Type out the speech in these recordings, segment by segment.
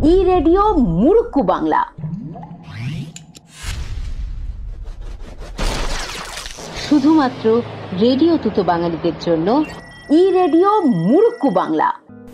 ই radio murukku Bangla. শুধুমাত্র radio তুতো বাঙালিদের জন্য ই রেডিও মুরুক্কু বাংলা।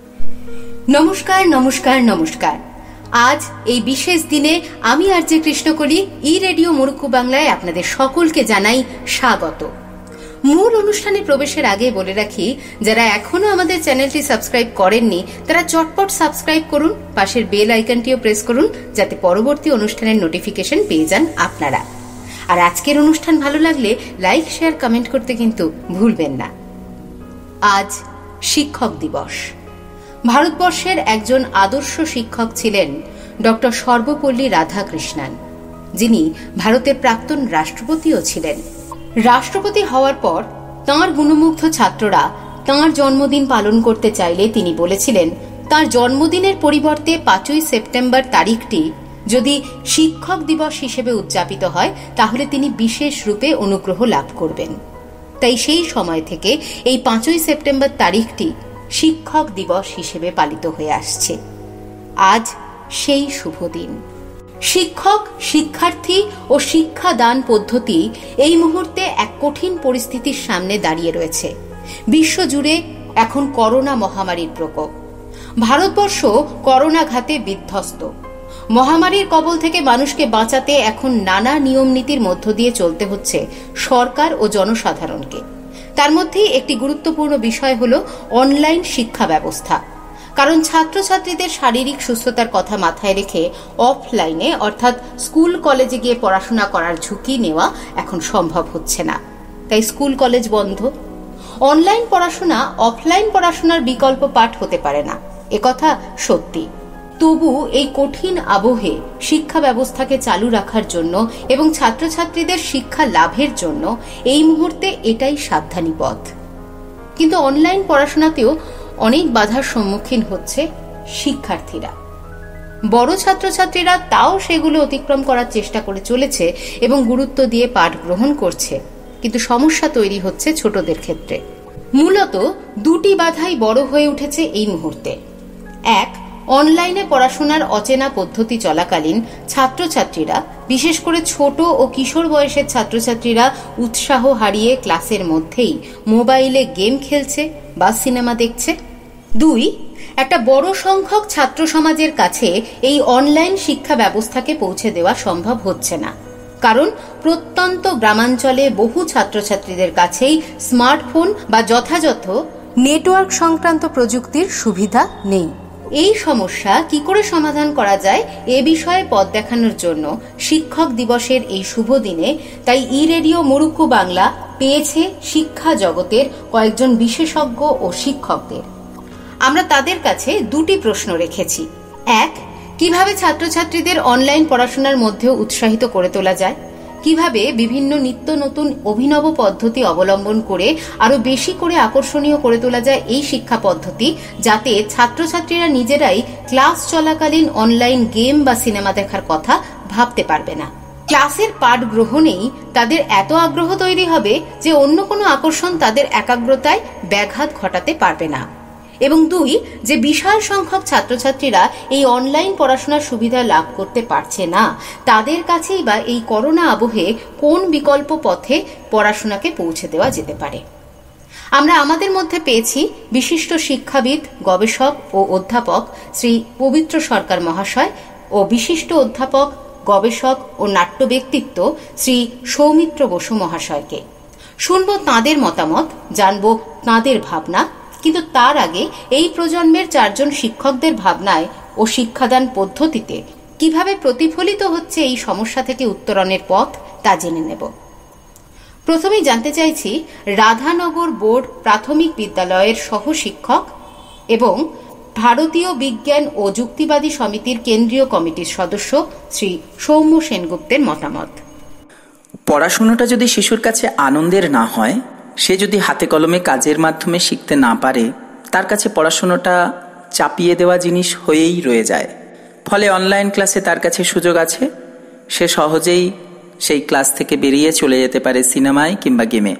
নমস্কার নমস্কার নমস্কার। আজ এই বিশেষ দিনে আমি আরজে কৃষ্ণকলি ই রেডিও মুরুক্কু বাংলায় আপনাদের সকলকে জানাই স্বাগত। মূল অনুষ্ঠানে প্রবেশের আগে বলে রাখি, যারা এখনো আমাদের চ্যানেলটি সাবস্ক্রাইব করেননি তারা চটপট সাবস্ক্রাইব করুন, পাশের বেল আইকনটিও প্রেস করুন যাতে পরবর্তী অনুষ্ঠানের নোটিফিকেশন পেয়ে যান আপনারা। আর আজকের অনুষ্ঠান ভালো লাগলে লাইক, শেয়ার, কমেন্ট করতে কিন্তু ভুলবেন না। আজ শিক্ষক দিবস। ভারতবর্ষের একজন আদর্শ শিক্ষক ছিলেন ডক্টর সর্বপল্লী রাধাকৃষ্ণন, যিনি ভারতের প্রাক্তন রাষ্ট্রপতিও ছিলেন। রাষ্ট্রপতি হওয়ার পর তাঁর গুণমুগ্ধ ছাত্ররা তাঁর জন্মদিন পালন করতে চাইলে তিনি বলেছিলেন তাঁর জন্মদিনের পরিবর্তে 5ই সেপ্টেম্বর তারিখটি যদি শিক্ষক দিবস হিসেবে উদযাপিত হয় তাহলে তিনি বিশেষ রূপে অনুগ্রহ লাভ করবেন। তাই সেই সময় থেকে এই 5ই সেপ্টেম্বর তারিখটি শিক্ষক দিবস হিসেবে পালিত হয়ে আসছে। আজ সেই শুভ দিন। শিক্ষক, শিক্ষার্থী ও শিক্ষাদান পদ্ধতি এই মুহূর্তে এক কঠিন পরিস্থিতির সামনে দাঁড়িয়ে রয়েছে। বিশ্বজুড়ে এখন করোনা মহামারীর প্রকোপ। ভারতবর্ষ করোনাঘাতে বিধ্বস্ত। মহামারীর কবল থেকে মানুষকে বাঁচাতে এখন নানা নিয়ম নীতির মধ্য দিয়ে চলতে হচ্ছে সরকার ও জনসাধারণকে। তার মধ্যেই একটি গুরুত্বপূর্ণ বিষয় হল অনলাইন শিক্ষা ব্যবস্থা। কারণ ছাত্রছাত্রীদের শারীরিক সুস্থতার কথা মাথায় রেখে অফলাইনে অর্থাৎ স্কুল কলেজে গিয়ে পড়াশোনা করার ঝুঁকি নেওয়া এখন সম্ভব হচ্ছে না। তাই স্কুল কলেজ বন্ধ। অনলাইন পড়াশোনা অফলাইন পড়াশোনার বিকল্প পাঠ হতে পারে না, একথা সত্যি। তবু এই কঠিন আবহে শিক্ষা ব্যবস্থাকে চালু রাখার জন্য এবং ছাত্রছাত্রীদের শিক্ষা লাভের জন্য এই মুহূর্তে এটাই সাবধানী পথ। কিন্তু অনলাইন পড়াশোনাতেও অনেক বাধার সম্মুখীন হচ্ছে শিক্ষার্থীরা। বড় ছাত্রছাত্রীরা তাও সেগুলো অতিক্রম করার চেষ্টা করে চলেছে এবং গুরুত্ব দিয়ে পাঠ গ্রহণ করছে, কিন্তু সমস্যা তৈরি হচ্ছে ছোটদের ক্ষেত্রে। মূলত দুটি বাধাই বড় হয়ে উঠেছে এই মুহূর্তে। এক, অনলাইনে পড়াশোনার অচেনা পদ্ধতি চলাকালীন ছাত্রছাত্রীরা, বিশেষ করে ছোট ও কিশোর বয়সের ছাত্রছাত্রীরা উৎসাহ হারিয়ে ক্লাসের মধ্যেই মোবাইলে গেম খেলছে বা সিনেমা দেখছে। দুই, একটা বড় সংখ্যক ছাত্র সমাজের কাছে এই অনলাইন শিক্ষা ব্যবস্থাকে পৌঁছে দেওয়া সম্ভব হচ্ছে না, কারণ প্রত্যন্ত গ্রামাঞ্চলে বহু ছাত্রছাত্রীদের কাছেই স্মার্টফোন বা যথাযথ নেটওয়ার্ক সংক্রান্ত প্রযুক্তির সুবিধা নেই। এই সমস্যা কি করে সমাধান করা যায় এ বিষয়ে পথ দেখানোর জন্য শিক্ষক দিবসের এই শুভ দিনে তাই ই রেডিও মুরুক্কু বাংলা পেয়েছে শিক্ষা জগতের কয়েকজন বিশেষজ্ঞ ও শিক্ষকদের। আমরা তাদের কাছে দুটি প্রশ্ন রেখেছি। এক, কিভাবে ছাত্রছাত্রীদের অনলাইন পড়াশোনার মধ্যেও উৎসাহিত করে তোলা যায়, কিভাবে বিভিন্ন নিত্য নতুন অভিনব পদ্ধতি অবলম্বন করে আরো বেশি করে আকর্ষণীয় করে তোলা যায় এই শিক্ষা পদ্ধতি, যাতে ছাত্রছাত্রীরা নিজেরাই ক্লাস চলাকালীন অনলাইন গেম বা সিনেমা দেখার কথা ভাবতে পারবে না। ক্লাসের পাঠ গ্রহণেই তাদের এত আগ্রহ তৈরি হবে যে অন্য কোনো আকর্ষণ তাদের একাগ্রতায় ব্যাঘাত ঘটাতে পারবে না। এবং দুই, যে বিশাল সংখ্যক ছাত্রছাত্রীরা এই অনলাইন পড়াশোনার সুবিধা লাভ করতে পারছে না, তাদের কাছেই বা এই করোনা আবহে কোন বিকল্প পথে পড়াশোনাকে পৌঁছে দেওয়া যেতে পারে। আমরা আমাদের মধ্যে পেয়েছি বিশিষ্ট শিক্ষাবিদ, গবেষক ও অধ্যাপক শ্রী পবিত্র সরকার মহাশয় ও বিশিষ্ট অধ্যাপক, গবেষক ও নাট্য ব্যক্তিত্ব শ্রী সৌমিত্র বসু মহাশয়কে। শুনব তাঁদের মতামত, জানব তাঁদের ভাবনা। কিন্তু তার আগে এই প্রজন্মের 4 জন শিক্ষকদের ভাবনায় ও শিক্ষাদান পদ্ধতিতে কিভাবে প্রতিফলিত হচ্ছে এই সমস্যা থেকে উত্তরণের পথ তা জেনে নেব। প্রথমেই জানতে চাইছি রাধানগর বোর্ড প্রাথমিক বিদ্যালয়ের সহ শিক্ষক এবং ভারতীয় বিজ্ঞান ও যুক্তিবাদী সমিতির কেন্দ্রীয় কমিটির সদস্য শ্রী সৌম্য সেনগুপ্তের মতামত। পড়াশোনাটা যদি শিশুর কাছে আনন্দের না হয়, সে যদি হাতে কলমে কাজের মাধ্যমে শিখতে না পারে, তার কাছে পড়াশোনাটা চাপিয়ে দেওয়া জিনিস হয়েই রয়ে যায়। ফলে অনলাইন ক্লাসে তার কাছে সুযোগ আছে, সে সহজেই সেই ক্লাস থেকে বেরিয়ে চলে যেতে পারে সিনেমায় কিংবা গেমে।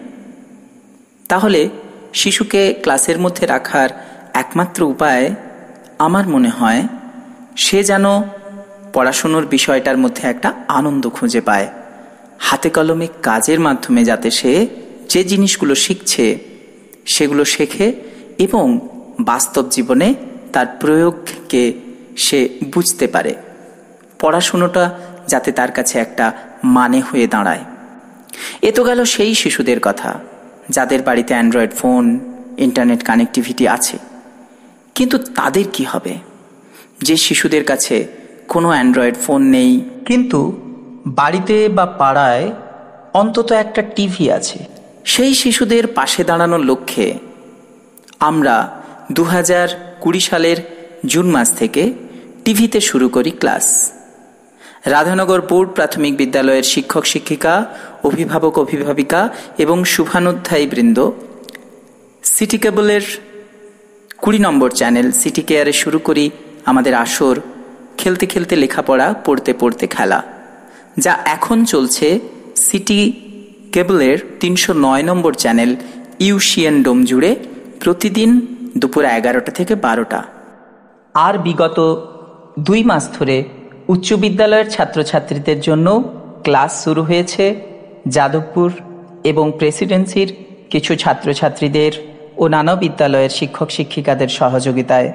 তাহলে শিশুকে ক্লাসের মধ্যে রাখার একমাত্র উপায় আমার মনে হয় সে যেন পড়াশুনোর বিষয়টার মধ্যে একটা আনন্দ খুঁজে পায়। হাতে কলমে কাজের মাধ্যমে যাতে সে যে জিনিসগুলো শিখছে সেগুলো শেখে এবং বাস্তব জীবনে তার প্রয়োগকে সে বুঝতে পারে। পড়াশুনোটা যাতে তার কাছে একটা মানে হয়ে দাঁড়ায়। এ তো গেল সেই শিশুদের কথা যাদের বাড়িতে অ্যান্ড্রয়েড ফোন, ইন্টারনেট কানেক্টিভিটি আছে। কিন্তু তাদের কি হবে যে শিশুদের কাছে কোনো অ্যান্ড্রয়েড ফোন নেই, কিন্তু বাড়িতে বা পাড়ায় অন্তত একটা টিভি আছে? সেই শিশুদের পাশে দাঁড়ানোর লক্ষ্যে আমরা 2020 সালের জুন মাস থেকে টিভিতে শুরু করি ক্লাস। রাধানগর বোর্ড প্রাথমিক বিদ্যালয়ের শিক্ষক শিক্ষিকা, অভিভাবক অভিভাবিকা এবং শুভানুধ্যায়ী বৃন্দ সিটি কেবলের 20 নম্বর চ্যানেল সিটি কেয়ারে শুরু করি আমাদের আসর খেলতে খেলতে লেখাপড়া, পড়তে পড়তে খেলা, যা এখন চলছে সিটি কেবলের 309 নম্বর চ্যানেল ইউসিএন ডোম জুড়ে প্রতিদিন দুপুর 11টা থেকে 12টা। আর বিগত 2 মাস ধরে উচ্চ বিদ্যালয়ের ছাত্রছাত্রীদের জন্য ক্লাস শুরু হয়েছে যাদবপুর এবং প্রেসিডেন্সির কিছু ছাত্রছাত্রীদের ও নানা বিদ্যালয়ের শিক্ষক শিক্ষিকাদের সহযোগিতায়।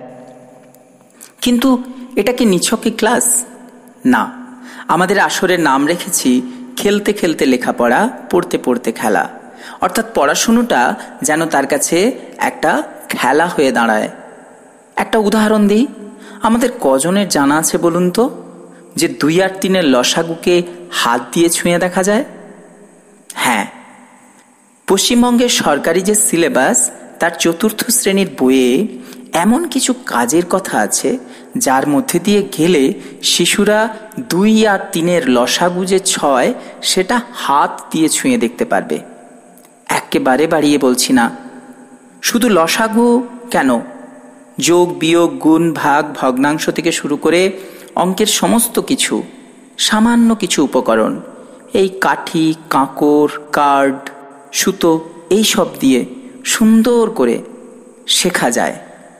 কিন্তু এটা কি নিছকই ক্লাস? না, আমাদের আসরের নাম রেখেছি খেলতে খেলতে লেখাপড়া, পড়তে পড়তে খেলা। অর্থাৎ পড়াশুনোটা যেন তার কাছে একটা খেলা হয়ে দাঁড়ায়। একটা উদাহরণ দিই, আমাদের কজনের জানা আছে বলুন তো যে 2 আর 3-এর লসাগুকে হাত দিয়ে ছুঁয়ে দেখা যায়? হ্যাঁ, পশ্চিমবঙ্গের সরকারি যে সিলেবাস তার 4র্থ শ্রেণীর বইয়ে এমন কিছু কাজের কথা আছে যার মধ্যে দিয়ে গেলে শিশুরা 2 আর 3-এর লসাগু যে 6 সেটা হাত দিয়ে ছুঁয়ে দেখতে পারবে। একেবারে বাড়িয়ে বলছি না। শুধু লসাগু কেন, যোগ বিয়োগ গুণ ভাগ ভগ্নাংশ থেকে শুরু করে অঙ্কের সমস্ত কিছু, সামান্য কিছু উপকরণ, এই কাঠি, কাঁকর, কার্ড, সুতো, এই সব দিয়ে সুন্দর করে শেখা যায়।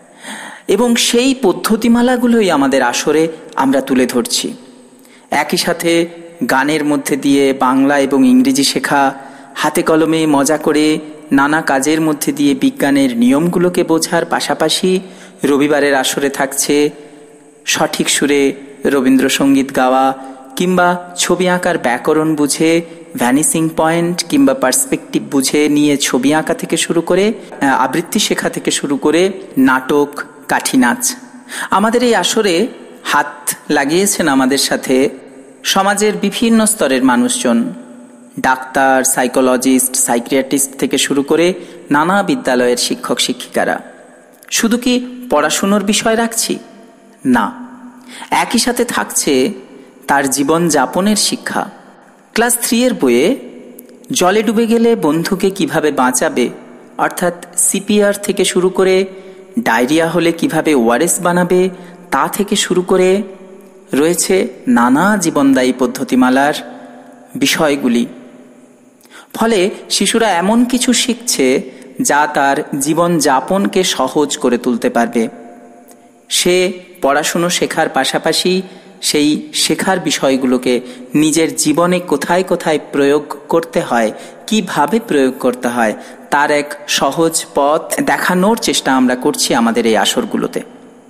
এবং সেই পদ্ধতিমালাগুলোই আমাদের আসরে আমরা তুলে ধরছি। একই সাথে গানের মধ্যে দিয়ে বাংলা এবং ইংরেজি শেখা, হাতে কলমে মজা করে নানা কাজের মধ্যে দিয়ে বিজ্ঞানের নিয়মগুলোকে বোঝার পাশাপাশি রবিবারের আসরে থাকছে সঠিক সুরে রবীন্দ্রসঙ্গীত গাওয়া, কিংবা ছবি আঁকার ব্যাকরণ বুঝে ভ্যানিসিং পয়েন্ট কিংবা পার্সপেক্টিভ বুঝে নিয়ে ছবি আঁকা থেকে শুরু করে আবৃত্তি শেখা থেকে শুরু করে নাটক, কাঠি নাচ। আমাদের এই আসরে হাত লাগিয়েছেন আমাদের সাথে সমাজের বিভিন্ন স্তরের মানুষজন, ডাক্তার, সাইকোলজিস্ট, সাইকিয়াট্রিস্ট থেকে শুরু করে নানা বিদ্যালয়ের শিক্ষক শিক্ষিকারা। শুধু কি পড়াশুনোর বিষয় রাখছি? না, একই সাথে থাকছে তার জীবন যাপনের শিক্ষা। ক্লাস 3-এর বইয়ে জলে ডুবে গেলে বন্ধুকে কিভাবে বাঁচাবে অর্থাৎ সিপিআর থেকে শুরু করে ডায়রিয়া হলে কিভাবে ওআরএস বানাবে তা থেকে শুরু করে রয়েছে নানা জীবনদায়ী পদ্ধতিমালার বিষয়গুলি। ফলে শিশুরা এমন কিছু শিখছে যা তার জীবন যাপনকে সহজ করে তুলতে পারবে। সে পড়াশুনো শেখার পাশাপাশি সেই শেখার বিষয়গুলোকে নিজের জীবনে কোথায় কোথায় প্রয়োগ করতে হয়, কিভাবে প্রয়োগ করতে হয় তার এক সহজ পথ দেখানোর চেষ্টা আমরা করছি আমাদের এই আসরগুলোতে।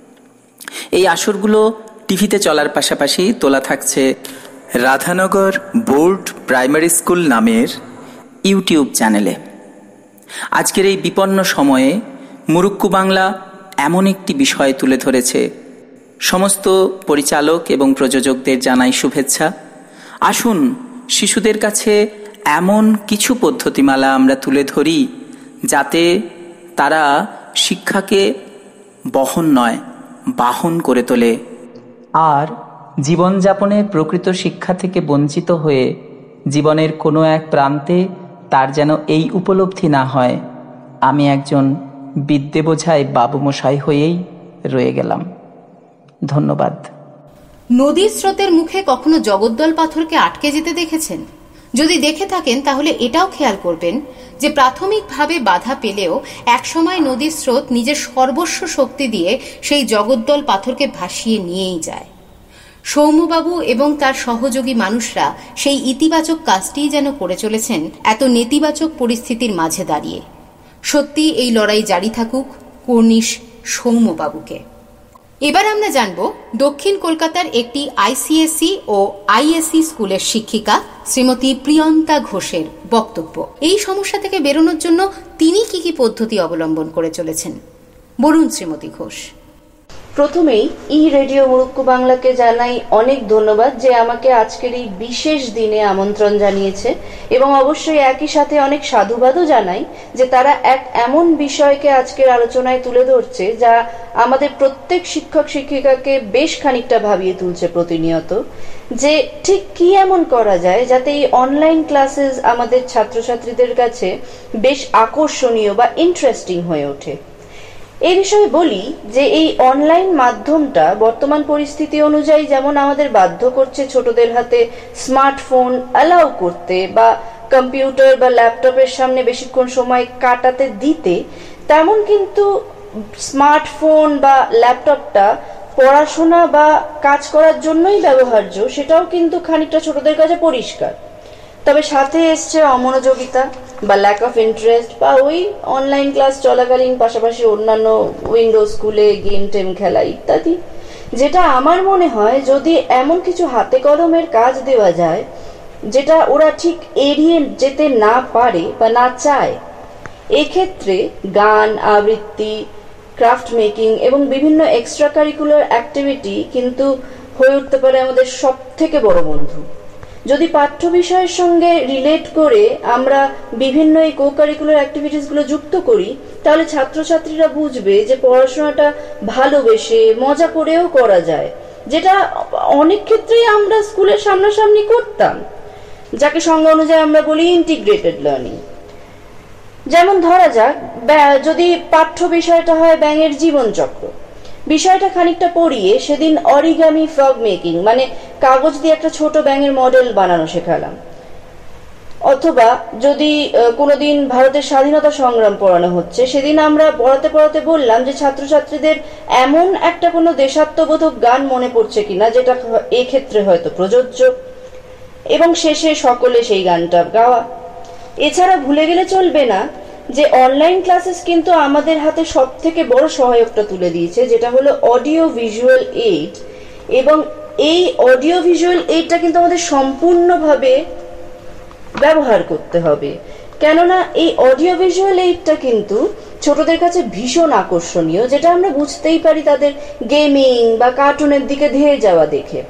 এই আসরগুলো টিভিতে চলার পাশাপাশি তোলা থাকছে রাধানগর বোর্ড প্রাইমারি স্কুল নামের ইউটিউব চ্যানেলে। আজকের এই বিপন্ন সময়ে মুরুক্কু বাংলা এমন একটি বিষয় তুলে ধরেছে। সমস্ত পরিচালক এবং প্রযোজকদের জানাই শুভেচ্ছা। আসুন শিশুদের কাছে এমন কিছু পদ্ধতিমালা আমরা তুলে ধরি যাতে তারা শিক্ষাকে বহন নয় বাহন করে তোলে, আর জীবনযাপনের প্রকৃত শিক্ষা থেকে বঞ্চিত হয়ে জীবনের কোনো এক প্রান্তে তার যেন এই উপলব্ধি না হয় আমি একজন বিদ্যে বোঝাই বাবুমশাই হয়েই রয়ে গেলাম। ধন্যবাদ। নদীর স্রোতের মুখে কখনো জগদ্দল পাথরকে আটকে যেতে দেখেছেন? যদি দেখে থাকেন তাহলে এটাও খেয়াল করবেন যে প্রাথমিকভাবে বাধা পেলেও একসময় নদীর স্রোত নিজের সর্বস্ব শক্তি দিয়ে সেই জগদ্দল পাথরকে ভাসিয়ে নিয়েই যায়। সৌম্যবাবু এবং তার সহযোগী মানুষরা সেই ইতিবাচক কাজটিই যেন করে চলেছেন এত নেতিবাচক পরিস্থিতির মাঝে দাঁড়িয়ে। সত্যি এই লড়াই জারি থাকুক কর্নিশ সৌম্যবাবুকে। এবার আমরা জানব দক্ষিণ কলকাতার একটি আইসিএসসি ও আইএসসি স্কুলের শিক্ষিকা শ্রীমতী প্রিয়ন্তা ঘোষের বক্তব্য। এই সমস্যা থেকে বেরোনোর জন্য তিনি কি কি পদ্ধতি অবলম্বন করে চলেছেন, বলুন শ্রীমতী ঘোষ। প্রথমেই ই রেডিও মুরুক্কু বাংলাকে জানাই অনেক ধন্যবাদ যে আমাকে আজকের এই বিশেষ দিনে আমন্ত্রণ জানিয়েছে, এবং অবশ্যই একই সাথে অনেক সাধুবাদও জানাই যে তারা এক এমন বিষয়কে আজকের আলোচনায় তুলে ধরছে যা আমাদের প্রত্যেক শিক্ষক শিক্ষিকাকে বেশ খানিকটা ভাবিয়ে তুলছে প্রতিনিয়ত, যে ঠিক কি এমন করা যায় যাতে এই অনলাইন ক্লাসেস আমাদের ছাত্রছাত্রীদের কাছে বেশ আকর্ষণীয় বা ইন্টারেস্টিং হয়ে ওঠে। এই বিষয়ে বলি যে এই অনলাইন মাধ্যমটা বর্তমান পরিস্থিতি অনুযায়ী যেমন আমাদের বাধ্য করছে ছোটদের হাতে স্মার্টফোন অ্যালাউ করতে বা কম্পিউটার বা ল্যাপটপের সামনে বেশিক্ষণ সময় কাটাতে দিতে, তেমন কিন্তু স্মার্টফোন বা ল্যাপটপটা পড়াশোনা বা কাজ করার জন্যই ব্যবহার্য, সেটাও কিন্তু খানিকটা ছোটদের কাছে পরিষ্কার। তবে সাথে এসছে অমনোযোগিতা বা ল্যাক অফ ইন্টারেস্ট, বা ওই অনলাইন ক্লাস চলাকালীন পাশাপাশি অন্যান্য উইন্ডো স্কুলে গেম টেম খেলা ইত্যাদি, যেটা আমার মনে হয় যদি এমন কিছু হাতে কলমের কাজ দেওয়া যায় যেটা ওরা ঠিক এড়িয়ে যেতে না পারে বা না চায়, এক্ষেত্রে গান, আবৃত্তি, ক্রাফট মেকিং এবং বিভিন্ন এক্সট্রা কারিকুলার অ্যাক্টিভিটি কিন্তু হয়ে উঠতে পারে আমাদের সব থেকে বড় বন্ধু। যদি পাঠ্য বিষয়ের সঙ্গে রিলেট করে আমরা বিভিন্ন এই কো কারিকুলার অ্যাক্টিভিটিস গুলো যুক্ত করি, তাহলে ছাত্রছাত্রীরা বুঝবে যে পড়াশোনাটা ভালোবেসে মজা করেও করা যায়, যেটা অনেক ক্ষেত্রেই আমরা স্কুলের সামনাসামনি করতাম, যাকে সংজ্ঞা অনুযায়ী আমরা বলি ইন্টিগ্রেটেড লার্নিং। যেমন ধরা যাক যদি পাঠ্য বিষয়টা হয় ব্যাঙের জীবনচক্র, বিষয়টা খানিকটা পড়িয়ে সেদিন অরিগামি ফ্রগ মেকিং মানে কাগজ দিয়ে একটা ছোট ব্যাঙের মডেল বানানো শেখালাম। অথবা যদি কোনোদিন ভারতের স্বাধীনতা সংগ্রাম পড়ানো হচ্ছে, সেদিন আমরা পড়াতে পড়াতে বললাম যে ছাত্রছাত্রীদের এমন একটা কোনো দেশাত্মবোধক গান মনে পড়ছে কিনা যেটা এক্ষেত্রে হয়তো প্রযোজ্য, এবং শেষে সকলে সেই গানটা গাওয়া। এছাড়া ভুলে গেলে চলবে না যে অনলাইন ক্লাসেস কিন্তু আমাদের হাতে সব থেকে বড় সহায়কটা তুলে দিয়েছে, যেটা হলো অডিও ভিজুয়াল এইড, এবং এই অডিও ভিজুয়াল এইডটা কিন্তু আমাদের সম্পূর্ণভাবে ব্যবহার করতে হবে, কেননা এই অডিও ভিজুয়াল এইডটা কিন্তু ছোটদের কাছে ভীষণ আকর্ষণীয়, যেটা আমরা বুঝতেই পারি তাদের গেমিং বা কার্টুনের দিকে ধেয়ে যাওয়া দেখে।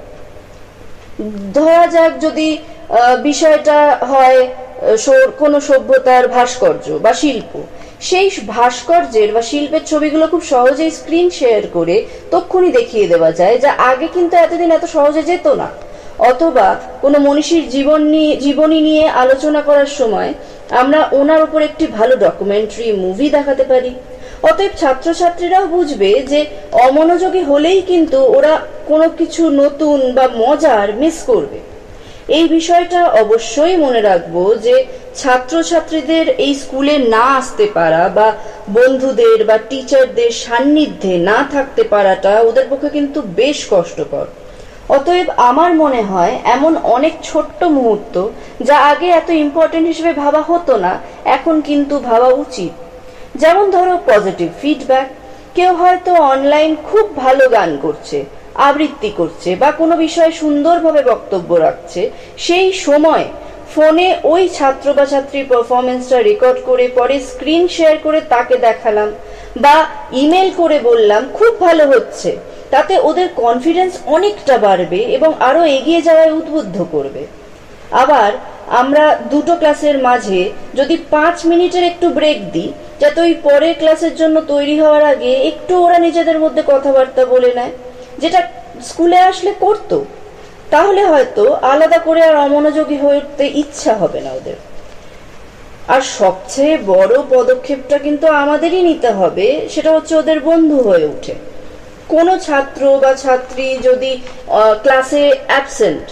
ধরা যাক যদি বিষয়টা হয় কোন সভ্যতার ভাস্কর্য বা শিল্প, সেই ভাস্কর্যের বা শিল্পের ছবিগুলো খুব সহজেই স্ক্রিন শেয়ার করে তক্ষুনি দেখিয়ে দেওয়া যায়, যা আগে কিন্তু এতদিন এত সহজে যেত না। অথবা কোনো মনীষীর জীবনী নিয়ে আলোচনা করার সময় আমরা ওনার উপর একটি ভালো ডকুমেন্টারি মুভি দেখাতে পারি। অতএব ছাত্রছাত্রীরাও বুঝবে যে অমনোযোগী হলেই কিন্তু ওরা কোনো কিছু নতুন বা মজার মিস করবে। এই বিষয়টা অবশ্যই মনে রাখবো যে ছাত্রছাত্রীদের এই স্কুলে না আসতে পারা বা বন্ধুদের বা টিচারদের সান্নিধ্যে না থাকতে পারাটা ওদের পক্ষে কিন্তু বেশ কষ্টকর। অতএব আমার মনে হয় এমন অনেক ছোট্ট মুহূর্ত যা আগে এত ইম্পর্টেন্ট হিসেবে ভাবা হতো না, এখন কিন্তু ভাবা উচিত। যেমন ধরো পজিটিভ ফিডব্যাক, কেউ হয়তো অনলাইন খুব ভালো গান করছে, আবৃত্তি করছে বা কোনো বিষয়ে সুন্দরভাবে বক্তব্য রাখছে, সেই সময় ফোনে ওই ছাত্র বা ছাত্রীর পারফরমেন্সটা রেকর্ড করে পরে স্ক্রিন শেয়ার করে তাকে দেখালাম বা ইমেল করে বললাম খুব ভালো হচ্ছে, তাতে ওদের কনফিডেন্স অনেকটা বাড়বে এবং আরো এগিয়ে যাওয়ায় উদ্বুদ্ধ করবে। আবার আমরা দুটো ক্লাসের মাঝে যদি 5 মিনিটের একটু ব্রেক দিই, যাতে ওই পরের ক্লাসের জন্য তৈরি হওয়ার আগে একটু ওরা নিজেদের মধ্যে কথাবার্তা বলে নেয়, যেটা স্কুলে আসলে করতো, তাহলে হয়তো আলাদা করে আর অমনোযোগী হয়ে উঠতে ইচ্ছা হবে না ওদের। আর সবচেয়ে বড় পদক্ষেপটা কিন্তু আমাদেরই নিতে হবে, সেটা হচ্ছে ওদের বন্ধু হয়ে উঠে। কোনো ছাত্র বা ছাত্রী যদি ক্লাসে অ্যাবসেন্ট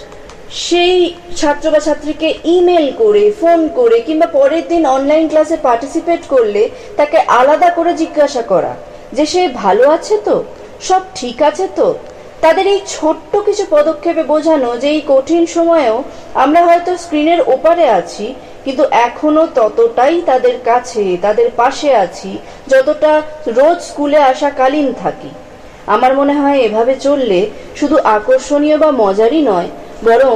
সেই ছাত্র বা ছাত্রীকে ইমেল করে, ফোন করে কিংবা পরের দিন অনলাইন ক্লাসে পার্টিসিপেট করলে তাকে আলাদা করে জিজ্ঞাসা করা যে সে ভালো আছে তো, সব ঠিক আছে তো, তাদের এই ছোট্ট কিছু পদক্ষেপে বোঝানো যে এই কঠিন সময়েও আমরা হয়তো স্ক্রিনের ওপারে আছি, কিন্তু এখনো ততটাই তাদের কাছে, তাদের পাশে আছি যতটা রোজ স্কুলে আসাকালীন থাকি। আমার মনে হয় এভাবে চললে শুধু আকর্ষণীয় বা মজারই নয়, বরং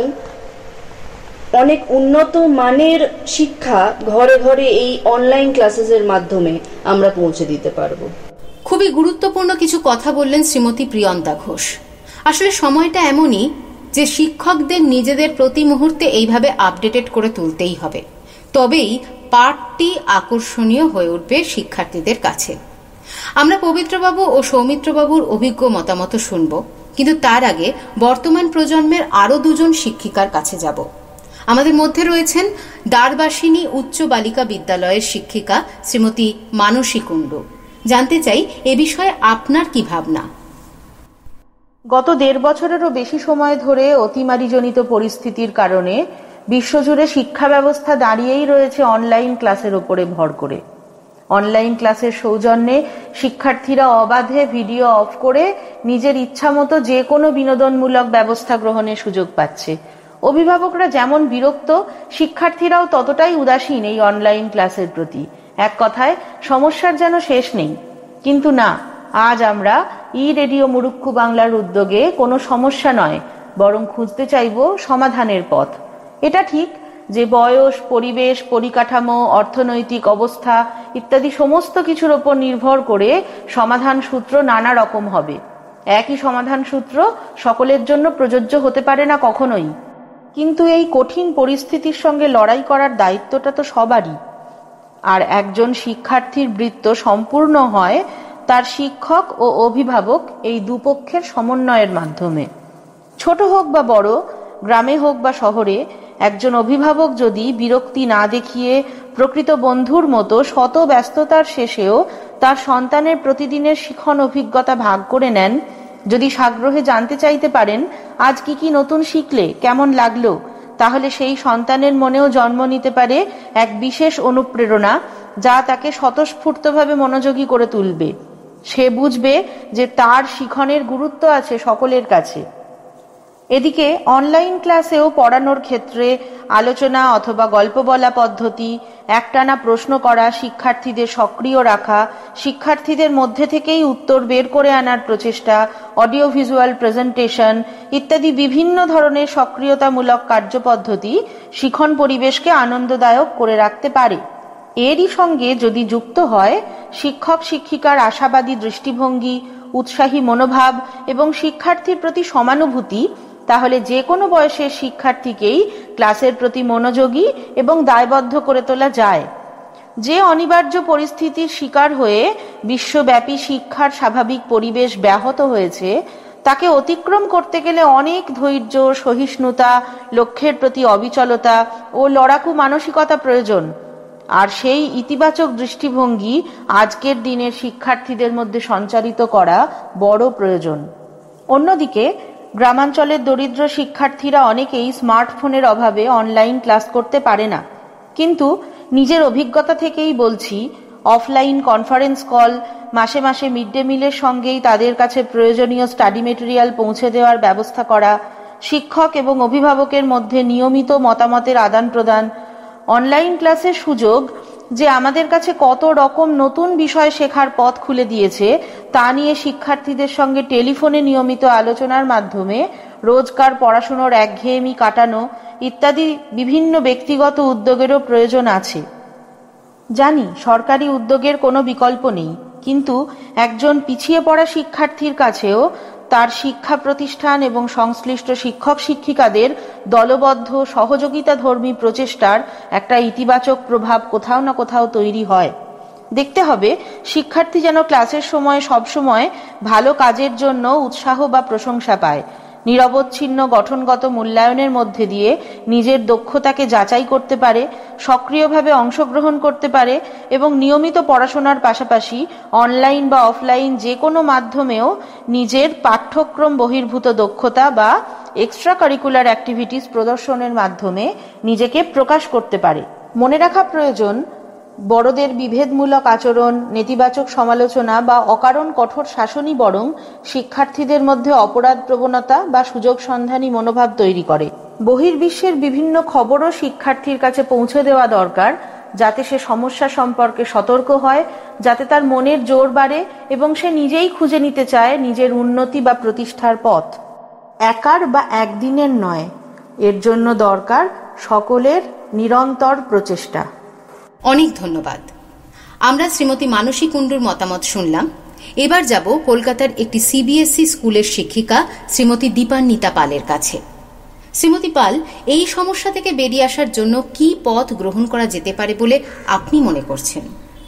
অনেক উন্নত মানের শিক্ষা ঘরে ঘরে এই অনলাইন ক্লাসেসের মাধ্যমে আমরা পৌঁছে দিতে পারবো। খুবই গুরুত্বপূর্ণ কিছু কথা বললেন শ্রীমতী প্রিয়ন্তা ঘোষ। আসলে সময়টা এমনই যে শিক্ষকদের নিজেদের প্রতি মুহূর্তে এইভাবে আপডেটেড করে তুলতেই হবে, তবেই পাঠটি আকর্ষণীয় হয়ে উঠবে শিক্ষার্থীদের কাছে। আমরা পবিত্রবাবু ও সৌমিত্রবাবুর অভিজ্ঞ মতামত শুনব, কিন্তু তার আগে বর্তমান প্রজন্মের আরও দুজন শিক্ষিকার কাছে যাব। আমাদের মধ্যে রয়েছেন দ্বারবাসিনী উচ্চ বালিকা বিদ্যালয়ের শিক্ষিকা শ্রীমতী মানসী কুণ্ডু। জানতে চাই এ বিষয়ে আপনার কি ভাবনা। গত 1.5 বছরেরও বেশি সময় ধরে অতিমারিজনিত পরিস্থিতির কারণে বিশ্বজুড়ে শিক্ষা ব্যবস্থা দাঁড়িয়েই রয়েছে অনলাইন ক্লাসের ওপরে ভর করে। অনলাইন ক্লাসের সৌজন্যে শিক্ষার্থীরা অবাধে ভিডিও অফ করে নিজের ইচ্ছা মতো যে কোনো বিনোদনমূলক ব্যবস্থা গ্রহণের সুযোগ পাচ্ছে। অভিভাবকরা যেমন বিরক্ত, শিক্ষার্থীরাও ততটাই উদাসীন এই অনলাইন ক্লাসের প্রতি। এক কথায় সমস্যার যেন শেষ নেই। কিন্তু না, আজ আমরা রেডিও মুরুক্কু বাংলার উদ্যোগে কোনো সমস্যা নয়, বরং খুঁজতে চাইব সমাধানের পথ। এটা ঠিক যে বয়স, পরিবেশ, পরিকাঠামো, অর্থনৈতিক অবস্থা ইত্যাদি সমস্ত কিছুর ওপর নির্ভর করে সমাধান সূত্র নানা রকম হবে। একই সমাধান সূত্র সকলের জন্য প্রযোজ্য হতে পারে না কখনোই। কিন্তু এই কঠিন পরিস্থিতির সঙ্গে লড়াই করার দায়িত্বটা তো সবারই। আর একজন শিক্ষার্থীর বৃত্ত সম্পূর্ণ হয় তার শিক্ষক ও অভিভাবক এই দুপক্ষের সমন্বয়ের মাধ্যমে। ছোট হোক বা বড়, গ্রামে হোক বা শহরে, একজন অভিভাবক যদি বিরক্তি না দেখিয়ে প্রকৃত বন্ধুর মতো শত ব্যস্ততার শেষেও তার সন্তানের প্রতিদিনের শিক্ষণ অভিজ্ঞতা ভাগ করে নেন, যদি সাগ্রহে জানতে চাইতে পারেন আজ কি কি নতুন শিখলে, কেমন লাগলো, তাহলে সেই সন্তানের মনেও জন্ম নিতে পারে এক বিশেষ অনুপ্রেরণা, যা তাকে স্বতঃস্ফূর্তভাবে মনোযোগী করে তুলবে। সে বুঝবে যে তার শিক্ষণের গুরুত্ব আছে সকলের কাছে। এদিকে অনলাইন ক্লাসেও পড়ানোর ক্ষেত্রে আলোচনা অথবা গল্প বলা পদ্ধতি, একটানা প্রশ্ন করা, শিক্ষার্থীদের সক্রিয় রাখা, শিক্ষার্থীদের মধ্যে থেকেই উত্তর বের করে আনার প্রচেষ্টা, অডিও ভিজুয়াল প্রেজেন্টেশন ইত্যাদি বিভিন্ন ধরনের সক্রিয়তামূলক কার্যপদ্ধতি শিক্ষণ পরিবেশকে আনন্দদায়ক করে রাখতে পারে। এরই সঙ্গে যদি যুক্ত হয় শিক্ষক শিক্ষিকার আশাবাদী দৃষ্টিভঙ্গি, উৎসাহী মনোভাব এবং শিক্ষার্থীর প্রতি সমানুভূতি, তাহলে যে কোনো বয়সের শিক্ষার্থীকেই ক্লাসের প্রতি মনোযোগী এবং দায়বদ্ধ করে তোলা যায়। যে অনিবার্য পরিস্থিতির শিকার হয়ে বিশ্বব্যাপী শিক্ষার স্বাভাবিক পরিবেশ ব্যাহত হয়েছে, তাকে অতিক্রম করতে গেলে অনেক ধৈর্য, সহিষ্ণুতা, লক্ষ্যের প্রতি অবিচলতা ও লড়াকু মানসিকতা প্রয়োজন। আর সেই ইতিবাচক দৃষ্টিভঙ্গি আজকের দিনের শিক্ষার্থীদের মধ্যে সঞ্চারিত করা বড় প্রয়োজন। অন্যদিকে গ্রামাঞ্চলের দরিদ্র শিক্ষার্থীরা অনেকেই স্মার্টফোনের অভাবে অনলাইন ক্লাস করতে পারে না। কিন্তু নিজের অভিজ্ঞতা থেকেই বলছি, অফলাইন কনফারেন্স কল, মাসে মাসে মিড ডে মিলের সঙ্গেই তাদের কাছে প্রয়োজনীয় স্টাডি মেটেরিয়াল পৌঁছে দেওয়ার ব্যবস্থা করা, শিক্ষক এবং অভিভাবকের মধ্যে নিয়মিত মতামতের আদান প্রদান, অনলাইন ক্লাসের সুযোগ যে আমাদের কাছে কত রকম নতুন বিষয় শেখার পথ খুলে দিয়েছে তা নিয়ে শিক্ষার্থীদের সঙ্গে টেলিফোনে নিয়মিত আলোচনার মাধ্যমে রোজকার পড়াশুনোর একঘেয়েমি কাটানো ইত্যাদি বিভিন্ন ব্যক্তিগত উদ্যোগেরও প্রয়োজন আছে। জানি সরকারি উদ্যোগের কোনো বিকল্প নেই, কিন্তু একজন পিছিয়ে পড়া শিক্ষার্থীর কাছেও তার শিক্ষা প্রতিষ্ঠান এবং সংশ্লিষ্ট শিক্ষক শিক্ষিকাদের দলবদ্ধ সহযোগিতাধর্মী প্রচেষ্টার একটা ইতিবাচক প্রভাব কোথাও না কোথাও তৈরি হয়। দেখতে হবে শিক্ষার্থী যেন ক্লাসের সময় সবসময় ভালো কাজের জন্য উৎসাহ বা প্রশংসা পায়, নিরবচ্ছিন্ন গঠনগত মূল্যায়নের মধ্যে দিয়ে নিজের দক্ষতাকে যাচাই করতে পারে, সক্রিয়ভাবে অংশগ্রহণ করতে পারে এবং নিয়মিত পড়াশোনার পাশাপাশি অনলাইন বা অফলাইন যে কোনো মাধ্যমেও নিজের পাঠ্যক্রম বহির্ভূত দক্ষতা বা এক্সট্রা কারিকুলার অ্যাক্টিভিটিস প্রদর্শনের মাধ্যমে নিজেকে প্রকাশ করতে পারে। মনে রাখা প্রয়োজন, বড়দের বিভেদমূলক আচরণ, নেতিবাচক সমালোচনা বা অকারণ কঠোর শাসনই বরং শিক্ষার্থীদের মধ্যে অপরাধ প্রবণতা বা সুযোগ সন্ধানী মনোভাব তৈরি করে। বহির্বিশ্বের বিভিন্ন খবরও শিক্ষার্থীর কাছে পৌঁছে দেওয়া দরকার, যাতে সে সমস্যা সম্পর্কে সতর্ক হয়, যাতে তার মনের জোর বাড়ে এবং সে নিজেই খুঁজে নিতে চায় নিজের উন্নতি বা প্রতিষ্ঠার পথ। একার বা একদিনের নয়, এর জন্য দরকার সকলের নিরন্তর প্রচেষ্টা। অনেক ধন্যবাদ। আমরা শ্রীমতী মানসী কুণ্ডুর মতামত শুনলাম। এবার যাব কলকাতার একটি সিবিএসই স্কুলের শিক্ষিকা শ্রীমতী দীপান্বিতা পালের কাছে। শ্রীমতী পাল, এই সমস্যা থেকে বেরিয়ে আসার জন্য কি পথ গ্রহণ করা যেতে পারে বলে আপনি মনে করছেন?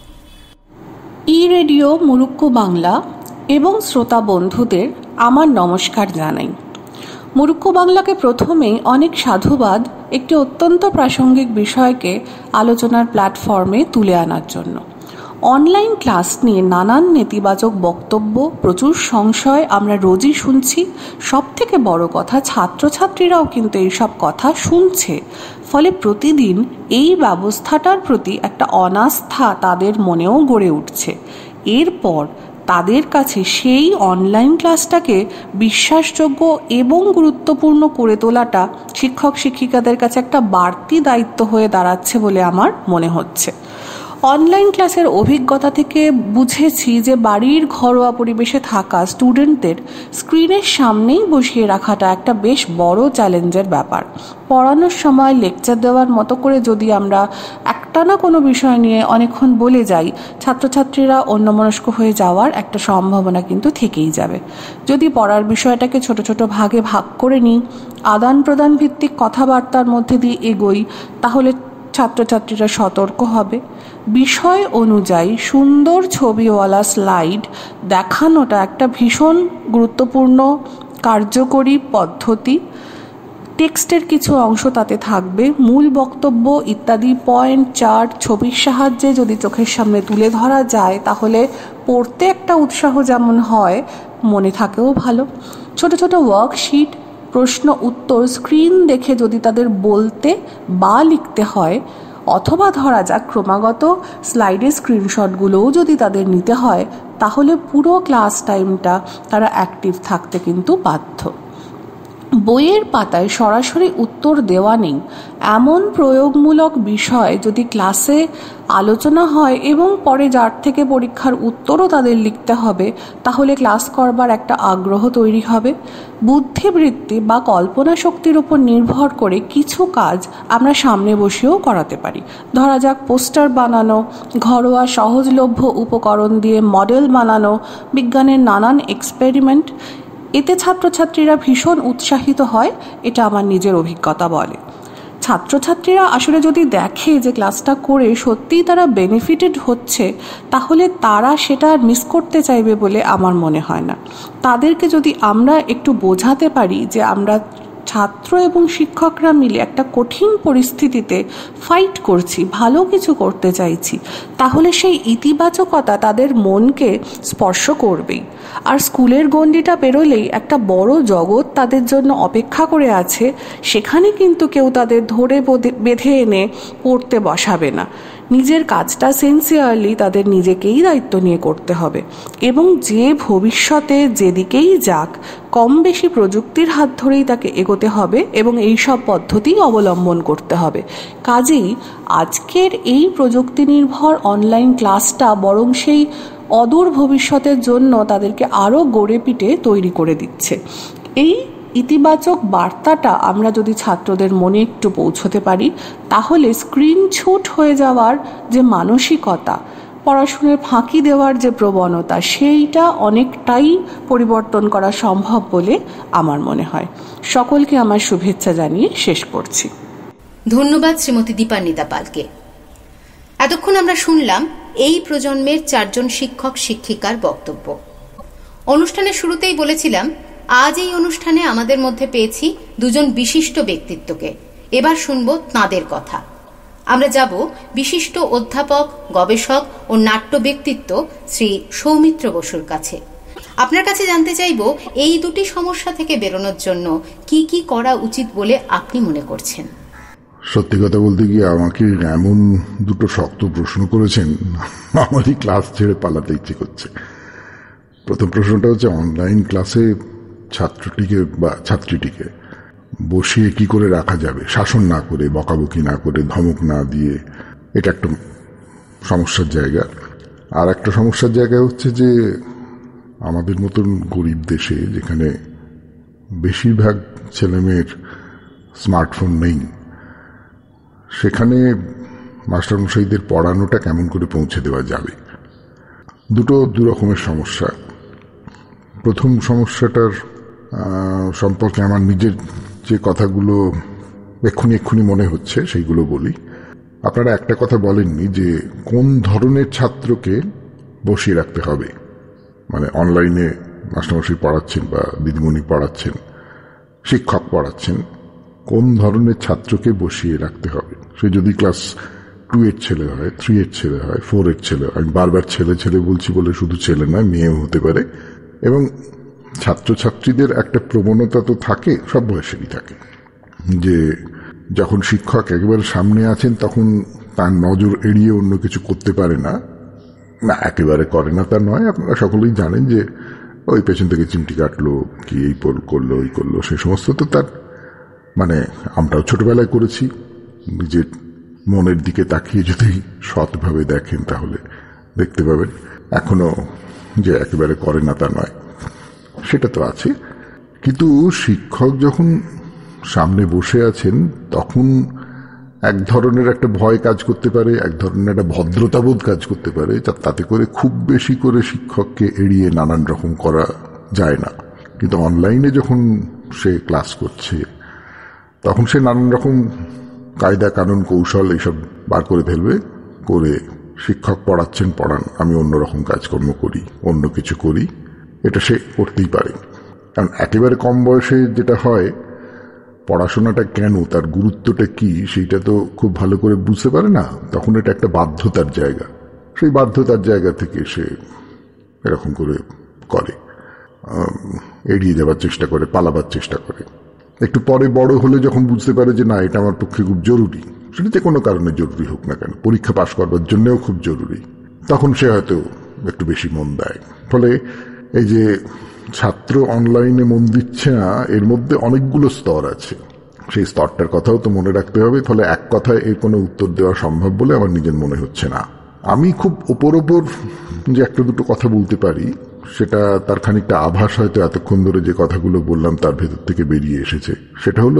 ই রেডিও মুরুক্কু বাংলা এবং শ্রোতা বন্ধুদের আমার নমস্কার জানাই। মুরুক্কু বাংলাকে প্রথমেই অনেক সাধুবাদ একটি অত্যন্ত প্রাসঙ্গিক বিষয়কে আলোচনার প্ল্যাটফর্মে তুলে আনার জন্য। অনলাইন ক্লাস নিয়ে নানান নেতিবাচক বক্তব্য, প্রচুর সংশয় আমরা রোজই শুনছি। সব থেকে বড় কথা, ছাত্রছাত্রীরাও কিন্তু এইসব কথা শুনছে। ফলে প্রতিদিন এই ব্যবস্থাটার প্রতি একটা অনাস্থা তাদের মনেও গড়ে উঠছে। এরপর তাদের কাছে সেই অনলাইন ক্লাসটাকে বিশ্বাসযোগ্য এবং গুরুত্বপূর্ণ করে তোলাটা শিক্ষক শিক্ষিকাদের কাছে একটা বাড়তি দায়িত্ব হয়ে দাঁড়াচ্ছে বলে আমার মনে হচ্ছে। অনলাইন ক্লাসের অভিজ্ঞতা থেকে বুঝেছি যে বাড়ির ঘরোয়া পরিবেশে থাকা স্টুডেন্টদের স্ক্রিনের সামনেই বসিয়ে রাখাটা একটা বেশ বড় চ্যালেঞ্জের ব্যাপার। পড়ানোর সময় লেকচার দেওয়ার মতো করে যদি আমরা একটানা কোনো বিষয় নিয়ে অনেকক্ষণ বলে যাই, ছাত্রছাত্রীরা অন্যমনস্ক হয়ে যাওয়ার একটা সম্ভাবনা কিন্তু থেকেই যাবে। যদি পড়ার বিষয়টাকে ছোট ছোট ভাগে ভাগ করে নিই, আদান প্রদান ভিত্তিক কথাবার্তার মধ্যে দিয়ে এগোই, তাহলে ছাত্রছাত্রীরা সতর্ক হবে। বিষয় অনুযায়ী সুন্দর ছবিওয়ালা স্লাইড দেখানোটা একটা ভীষণ গুরুত্বপূর্ণ কার্যকরী পদ্ধতি। টেক্সটের কিছু অংশ তাতে থাকবে, মূল বক্তব্য ইত্যাদি পয়েন্ট, চার্ট, ছবির সাহায্যে যদি চোখের সামনে তুলে ধরা যায়, তাহলে পড়তে একটা উৎসাহ যেমন হয়, মনে থাকেও ভালো। ছোট ছোট ওয়ার্কশিট, প্রশ্ন উত্তর স্ক্রিন দেখে যদি তাদের বলতে বা লিখতে হয়, অথবা ধরা যাক ক্রমাগত স্লাইডের স্ক্রিনশটগুলোও যদি তাদের নিতে হয়, তাহলে পুরো ক্লাস টাইমটা তারা অ্যাক্টিভ থাকতে কিন্তু বাধ্য। বইয়ের পাতায় সরাসরি উত্তর দেওয়া নেই এমন প্রয়োগমূলক বিষয় যদি ক্লাসে আলোচনা হয় এবং পরে যার থেকে পরীক্ষার উত্তরও তাদের লিখতে হবে, তাহলে ক্লাস করবার একটা আগ্রহ তৈরি হবে। বুদ্ধিবৃত্তি বা কল্পনা শক্তির উপর নির্ভর করে কিছু কাজ আমরা সামনে বসেও করাতে পারি। ধরা যাক পোস্টার বানানো, ঘরোয়া সহজলভ্য উপকরণ দিয়ে মডেল বানানো, বিজ্ঞানের নানান এক্সপেরিমেন্ট। এতে ছাত্রছাত্রীরা ভীষণ উৎসাহিত হয়, এটা আমার নিজের অভিজ্ঞতা বলে। ছাত্রছাত্রীরা আসলে যদি দেখে যে ক্লাসটা করে সত্যিই তারা বেনিফিটেড হচ্ছে, তাহলে তারা সেটা মিস করতে চাইবে বলে আমার মনে হয় না। তাদেরকে যদি আমরা একটু বোঝাতে পারি যে আমরা ছাত্র এবং শিক্ষকরা মিলে একটা কঠিন পরিস্থিতিতে ফাইট করছি, ভালো কিছু করতে চাইছি, তাহলে সেই ইতিবাচকতা তাদের মনকে স্পর্শ করবেই। আর স্কুলের গণ্ডিটা পেরোলেই একটা বড় জগৎ তাদের জন্য অপেক্ষা করে আছে, সেখানে কিন্তু কেউ তাদের ধরে বেঁধে এনে পড়তে বসাবে না। নিজের কাজটা সিনসিয়ারলি তাদের নিজেকেই দায়িত্ব নিয়ে করতে হবে এবং যে ভবিষ্যতে যেদিকেই যাক কম বেশি প্রযুক্তির হাত ধরেই তাকে এগোতে হবে এবং এই সব পদ্ধতি অবলম্বন করতে হবে। কাজেই আজকের এই প্রযুক্তি নির্ভর অনলাইন ক্লাসটা বরং সেই অদূর ভবিষ্যতের জন্য তাদেরকে আরও গড়ে পিটে তৈরি করে দিচ্ছে। এই ইতিবাচক বার্তাটা আমরা যদি ছাত্রদের মনে একটু পৌঁছতে পারি, তাহলে স্ক্রিন ছুট হয়ে যাওয়ার যে মানসিকতা, পড়াশোনায় ফাঁকি দেওয়ার যে প্রবণতা, সেইটা অনেকটাই পরিবর্তন করা সম্ভব বলে আমার মনে হয়। সকলকে আমার শুভেচ্ছা জানিয়ে শেষ করছি। ধন্যবাদ শ্রীমতী দীপান্বিতা পালকে। এতক্ষণ আমরা শুনলাম এই প্রজন্মের 4 জন শিক্ষক শিক্ষিকার বক্তব্য। অনুষ্ঠানের শুরুতেই বলেছিলাম আজ এই অনুষ্ঠানে আমাদের মধ্যে পেয়েছি দুজন বিশিষ্ট ব্যক্তিত্বকে। এবার শুনবো তাঁদের কথা। আমরা যাব বিশিষ্ট অধ্যাপক, গবেষক ও নাট্য ব্যক্তিত্ব শ্রী সৌমিত্র বসুর কাছে। আপনার কাছে জানতে চাইব, এই দুটি সমস্যা থেকে বেরোনোর জন্য কি কি করা উচিত বলে আপনি মনে করছেন? সত্যি কথা বলতে গিয়ে আমাকে এমন দুটো শক্ত প্রশ্ন করেছেন, আমারই ক্লাস ছেড়ে পালাতে ইচ্ছে করছে। প্রথম প্রশ্নটা হচ্ছে, অনলাইন ক্লাসে ছাত্রটিকে বা ছাত্রীটিকে বসিয়ে কি করে রাখা যাবে, শাসন না করে, বকাবকি না করে, ধমক না দিয়ে। এটা একটা সমস্যার জায়গা। আর একটা সমস্যার জায়গা হচ্ছে যে আমাদের মতন গরিব দেশে, যেখানে বেশিরভাগ ছেলেমেয়ের স্মার্টফোন নেই, সেখানে মাস্টারমশাইদের পড়ানোটা কেমন করে পৌঁছে দেওয়া যাবে। দু রকমের সমস্যা। প্রথম সমস্যাটার সম্পর্কে আমার নিজের যে কথাগুলো এক্ষুনি মনে হচ্ছে সেইগুলো বলি। আপনারা একটা কথা বলেননি যে কোন ধরনের ছাত্রকে বসিয়ে রাখতে হবে। মানে অনলাইনে মাস্টারমশাই পড়াচ্ছেন বা দিদিমণি পড়াচ্ছেন, শিক্ষক পড়াচ্ছেন, কোন ধরনের ছাত্রকে বসিয়ে রাখতে হবে। সে যদি ক্লাস 2 এর ছেলে হয়, 3 এর ছেলে হয়, 4 এর ছেলে হয়, আমি বারবার ছেলে বলছি বলে শুধু ছেলে নয়, মেয়েও হতে পারে। এবং ছাত্রছাত্রীদের একটা প্রবণতা তো থাকে, সব বয়সেরই থাকে, যে যখন শিক্ষক একেবারে সামনে আছেন তখন তার নজর এড়িয়ে অন্য কিছু করতে পারে না। না, একেবারে করে না তা নয়, আপনারা সকলেই জানেন যে ওই পেছন থেকে চিমটি কাটলো, কি এই করলো, ওই করলো, সে সমস্ত তো তার, মানে আমরাও ছোটবেলায় করেছি। নিজের মনের দিকে তাকিয়ে যদি সৎভাবে দেখেন তাহলে দেখতে পাবেন এখনো যে একেবারে করে না তা নয়, সেটা তো আছে। কিন্তু শিক্ষক যখন সামনে বসে আছেন তখন এক ধরনের একটা ভয় কাজ করতে পারে, এক ধরনের একটা ভদ্রতাবোধ কাজ করতে পারে, তাতে করে খুব বেশি করে শিক্ষককে এড়িয়ে নানান রকম করা যায় না। কিন্তু অনলাইনে যখন সে ক্লাস করছে তখন সে নানান রকম কায়দা কানুন কৌশল এইসব বার করে ফেলবে, করে শিক্ষক পড়াচ্ছেন পড়ান, আমি অন্যরকম কাজকর্ম করি, অন্য কিছু করি, এটা সে করতেই পারে। কারণ একেবারে কম বয়সে যেটা হয়, পড়াশোনাটা কেন, তার গুরুত্বটা কি, সেইটা তো খুব ভালো করে বুঝতে পারে না। তখন এটা একটা বাধ্যতার জায়গা, সেই বাধ্যতার জায়গা থেকে সে এরকম করে করে, এড়িয়ে যাবার চেষ্টা করে, পালাবার চেষ্টা করে। একটু পরে বড় হলে যখন বুঝতে পারে যে না, এটা আমার পক্ষে খুব জরুরি, সেটা যে কোনো কারণে জরুরি হোক না কেন, পরীক্ষা পাশ করবার জন্যও খুব জরুরি, তখন সে হয়তো একটু বেশি মন দেয়। ফলে এই যে ছাত্র অনলাইনে মন দিচ্ছে না, এর মধ্যে অনেকগুলো স্তর আছে, সেই স্তরটার কথাও তো মনে রাখতে হবে। ফলে এক কথায় এর কোনো উত্তর দেওয়া সম্ভব বলে আমার নিজের মনে হচ্ছে না। আমি খুব ওপর যে একটা দুটো কথা বলতে পারি, সেটা তার খানিকটা আভাস হয়তো এতক্ষণ ধরে যে কথাগুলো বললাম তার ভেতর থেকে বেরিয়ে এসেছে। সেটা হলো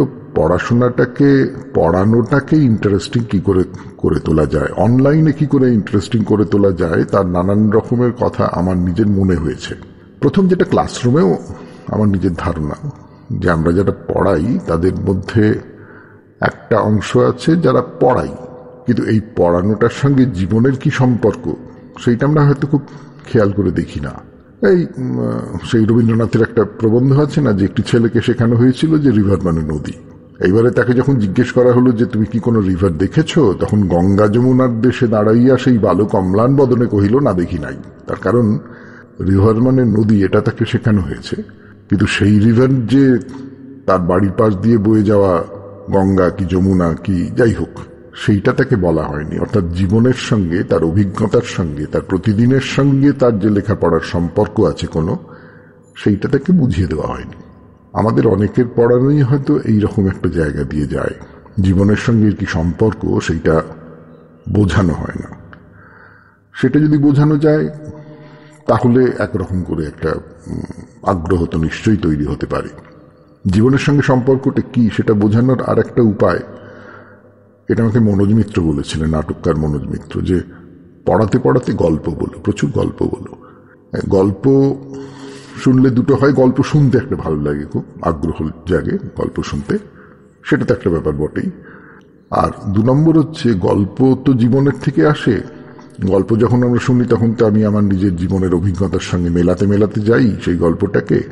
পড়ানোটাকে ইন্টারেস্টিং কি করে তোলা যায়, অনলাইনে কি করে ইন্টারেস্টিং করে তোলা যায়, তার নানান রকমের কথা আমার নিজের মনে হয়েছে। প্রথম যেটা, ক্লাসরুমেও আমার নিজের ধারণা যে আমরা যারা পড়াই তাদের মধ্যে একটা অংশ আছে যারা পড়াই, কিন্তু এই পড়ানোটার সঙ্গে জীবনের কি সম্পর্ক সেইটা আমরা হয়তো খুব খেয়াল করে দেখি না। সেই রবীন্দ্রনাথের একটা প্রবন্ধ আছে না, যে একটি ছেলেকে শেখানো হয়েছিল যে রিভার মানে নদী। এইবারে তাকে যখন জিজ্ঞেস করা হলো যে তুমি কি কোনো রিভার দেখেছো, তখন গঙ্গা যমুনার দেশে দাঁড়াইয়া সেই বালক অম্লান বদনে কহিল না দেখি নাই। তার কারণ রিভার মানে নদী, এটা তাকে শেখানো হয়েছে, কিন্তু সেই রিভার যে তার বাড়ির পাশ দিয়ে বয়ে যাওয়া গঙ্গা কি যমুনা কি যাই হোক, সেইটা তাকে বলা হয়নি। অর্থাৎ জীবনের সঙ্গে, তার অভিজ্ঞতার সঙ্গে, তার প্রতিদিনের সঙ্গে তার যে লেখাপড়ার সম্পর্ক আছে কোনো, সেইটা তাকে বুঝিয়ে দেওয়া হয়নি। আমাদের অনেকের পড়ানোই হয়তো এইরকম একটা জায়গা দিয়ে যায়, জীবনের সঙ্গে কি সম্পর্ক সেইটা বোঝানো হয় না। সেটা যদি বোঝানো যায় তাহলে একরকম করে একটা আগ্রহ তো নিশ্চয়ই তৈরি হতে পারে। জীবনের সঙ্গে সম্পর্কটা কি সেটা বোঝানোর আর একটা উপায়, এটা আমাকে মনোজ মিত্র বলেছিলেন, নাটককার মনোজ মিত্র, যে পড়াতে পড়াতে গল্প বলো, প্রচুর গল্প বলো। গল্প শুনলে দুটো হয়, গল্প শুনতে একটা ভালো লাগে, খুব আগ্রহ জাগে গল্প শুনতে, সেটা তো একটা ব্যাপার বটেই। আর 2 নম্বর হচ্ছে, গল্প তো জীবনের থেকে আসে। গল্প যখন আমরা শুনি তখন তো আমি আমার নিজের জীবনের অভিজ্ঞতার সঙ্গে মেলাতে যাই সেই গল্পটাকে,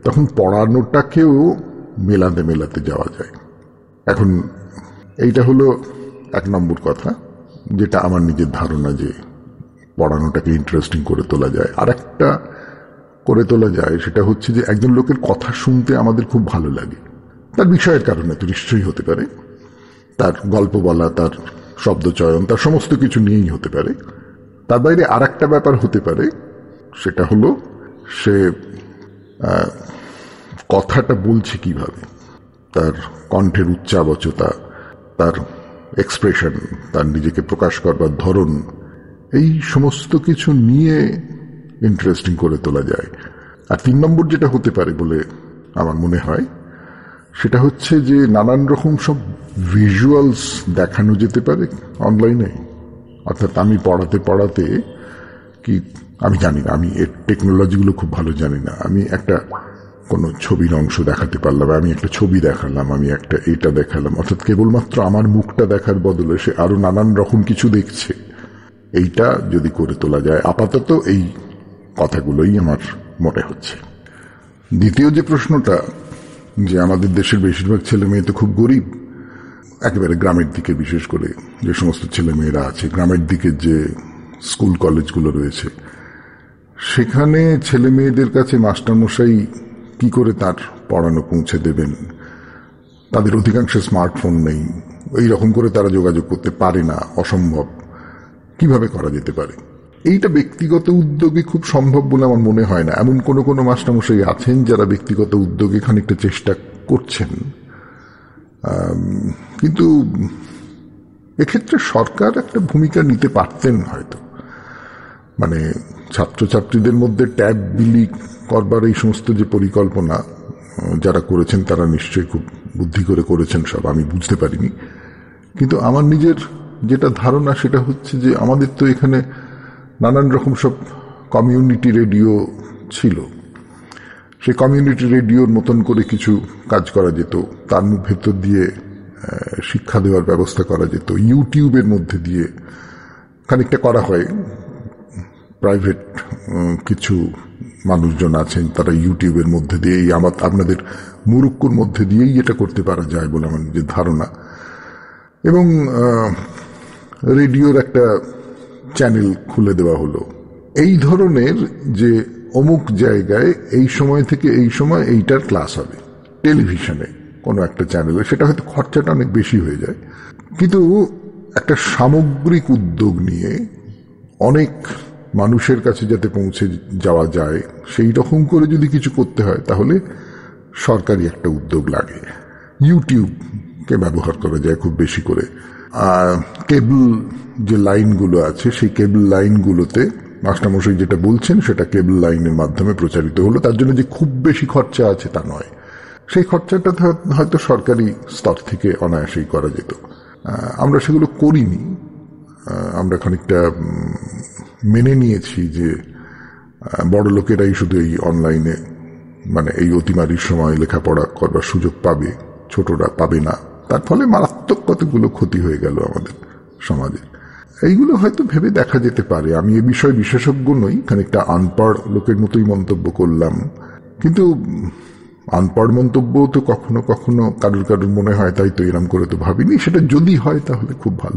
তখন পড়ানোটাকেও মেলাতে মেলাতে যাওয়া যায়। এখন এইটা হলো 1 নম্বর কথা, যেটা আমার নিজের ধারণা যে পড়ানোটাকে ইন্টারেস্টিং করে তোলা যায়। আর একটা করে তোলা যায়, সেটা হচ্ছে যে একজন লোকের কথা শুনতে আমাদের খুব ভালো লাগে। তার বিষয়ের কারণে তো নিশ্চয়ই হতে পারে, তার গল্প বলা, তার শব্দচয়ন, তার সমস্ত কিছু নিয়েই হতে পারে। তার বাইরে আর একটা ব্যাপার হতে পারে, সেটা হলো সে কথাটা বলছে কিভাবে, তার কণ্ঠের উচ্চাবচতা, তার এক্সপ্রেশন, তার নিজেকে প্রকাশ করবার ধরন, এই সমস্ত কিছু নিয়ে ইন্টারেস্টিং করে তোলা যায়। আর 3 নম্বর যেটা হতে পারে বলে আমার মনে হয়, সেটা হচ্ছে যে নানান রকম সব ভিজুয়ালস দেখানো যেতে পারে অনলাইনে। অর্থাৎ আমি পড়াতে পড়াতে কি, আমি জানি না, আমি এর টেকনোলজিগুলো খুব ভালো জানি না, আমি একটা কোনো ছবির অংশ দেখাতে পারলাম, আমি একটা ছবি দেখালাম, আমি একটা এইটা দেখালাম, অর্থাৎ কেবলমাত্র আমার মুখটা দেখার বদলে সে আরো নানান রকম কিছু দেখছে। এইটা যদি করে তোলা যায়, আপাতত এই কথাগুলোই আমার মনে হচ্ছে। দ্বিতীয় যে প্রশ্নটা, যে আমাদের দেশের বেশিরভাগ ছেলে মেয়ে তো খুব গরিব, একেবারে গ্রামের দিকে বিশেষ করে যে সমস্ত ছেলে মেয়েরা আছে, গ্রামের দিকে যে স্কুল কলেজগুলো রয়েছে, সেখানে ছেলে মেয়েদের কাছে মাস্টারমশাই কি করে তার পড়ানো পৌঁছে দেবেন? তাদের অধিকাংশ স্মার্টফোন নেই, এই রকম করে তারা যোগাযোগ করতে পারে না, অসম্ভব। কিভাবে করা যেতে পারে? এইটা ব্যক্তিগত উদ্যোগে খুব সম্ভব বলে আমার মনে হয় না। এমন কোনো কোনো মাস্টারমশাই আছেন যারা ব্যক্তিগত উদ্যোগে খানিকটা চেষ্টা করছেন, কিন্তু এক্ষেত্রে সরকার একটা ভূমিকা নিতে পারতেন হয়তো। মানে ছাত্রছাত্রীদের মধ্যে ট্যাব বিলি করবার এই সমস্ত যে পরিকল্পনা যারা করেছেন, তারা নিশ্চয়ই খুব বুদ্ধি করে করেছেন সব, আমি বুঝতে পারিনি। কিন্তু আমার নিজের যেটা ধারণা, সেটা হচ্ছে যে আমাদের তো এখানে নানান রকম সব কমিউনিটি রেডিও ছিল। সেই কমিউনিটি রেডিওর মতন করে কিছু কাজ করা যেত, তার ভেতর দিয়ে শিক্ষা দেওয়ার ব্যবস্থা করা যেত। ইউটিউবের মধ্যে দিয়ে খানিকটা করা হয়, প্রাইভেট কিছু মানুষজন আছেন, তারা ইউটিউবের মধ্যে দিয়েই আপনাদের মুরুক্কুর মধ্যে দিয়েই এটা করতে পারা যায় বলে আমার নিজের ধারণা। এবং রেডিওর একটা চ্যানেল খুলে দেওয়া হলো, এই ধরনের যে অমুক জায়গায় এই সময় থেকে এই সময় এইটার ক্লাস হবে, টেলিভিশনে কোনো একটা চ্যানেলে। সেটা হয়তো খরচাটা অনেক বেশি হয়ে যায়, কিন্তু একটা সামগ্রিক উদ্যোগ নিয়ে অনেক মানুষের কাছে যাতে পৌঁছে যাওয়া যায়, সেই রকম করে যদি কিছু করতে হয়, তাহলে সরকারি একটা উদ্যোগ লাগে। ইউটিউবকে ব্যবহার করা যায় খুব বেশি করে। কেবল যে লাইনগুলো আছে, সেই কেবল লাইনগুলোতে মাস্টারমশাই যেটা বলছেন সেটা কেবল লাইনের মাধ্যমে প্রচারিত হলো। তার জন্য যে খুব বেশি খরচা আছে তা নয়, সেই খরচাটা হয়তো সরকারি স্তর থেকে অনায়াসেই করা যেত। আমরা সেগুলো করিনি। আমরা খানিকটা মেনে নিয়েছি যে বড় লোকেরাই শুধু এই অনলাইনে, মানে এই অতিমারির সময় লেখাপড়া করবার সুযোগ পাবে, ছোটরা পাবে না। তার ফলে মারাত্মক কতগুলো ক্ষতি হয়ে গেল আমাদের সমাজে। এইগুলো হয়তো ভেবে দেখা যেতে পারে। আমি এ বিষয়ে বিশেষজ্ঞ নই, খানিকটা আনপড় লোকের মতোই মন্তব্য করলাম, কিন্তু আনপড় মন্তব্য তো কখনো কখনো কারুর কারুর মনে হয়, তাই তো এরম করে তো ভাবিনি। সেটা যদি হয় তাহলে খুব ভালো।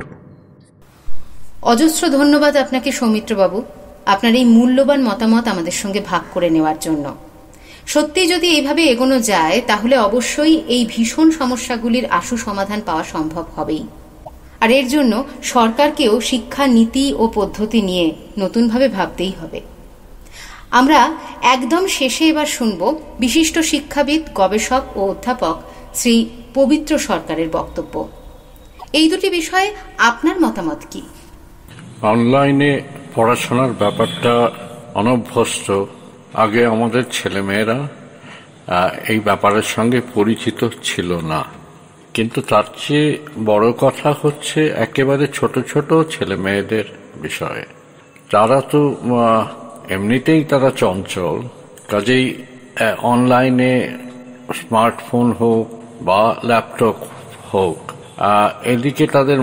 অজস্র ধন্যবাদ আপনাকে সৌমিত্রবাবু, আপনার এই মূল্যবান মতামত আমাদের সঙ্গে ভাগ করে নেওয়ার জন্য। সত্যি যদি এইভাবে এগোনো যায়, তাহলে অবশ্যই এই ভীষণ সমস্যাগুলির আশু সমাধান পাওয়া সম্ভব হবেই। আর এর জন্য সরকারকেও শিক্ষা নীতি ও পদ্ধতি নিয়ে নতুনভাবে ভাবতেই হবে। আমরা একদম শেষে এবার শুনব বিশিষ্ট শিক্ষাবিদ, গবেষক ও অধ্যাপক শ্রী পবিত্র সরকারের বক্তব্য। এই দুটি বিষয়ে আপনার মতামত কি? অনলাইনে পড়াশোনার ব্যাপারটা অনভ্যস্ত। আগে আমাদের ছেলেমেয়েরা এই ব্যাপারের সঙ্গে পরিচিত ছিল না, কিন্তু তার চেয়ে বড় কথা হচ্ছে একেবারে ছোট ছোট ছেলে মেয়েদের বিষয়ে। তারা তো এমনিতেই তারা চঞ্চল, কাজেই অনলাইনে স্মার্টফোন হোক বা ল্যাপটপ হোক, এদিকে তাদের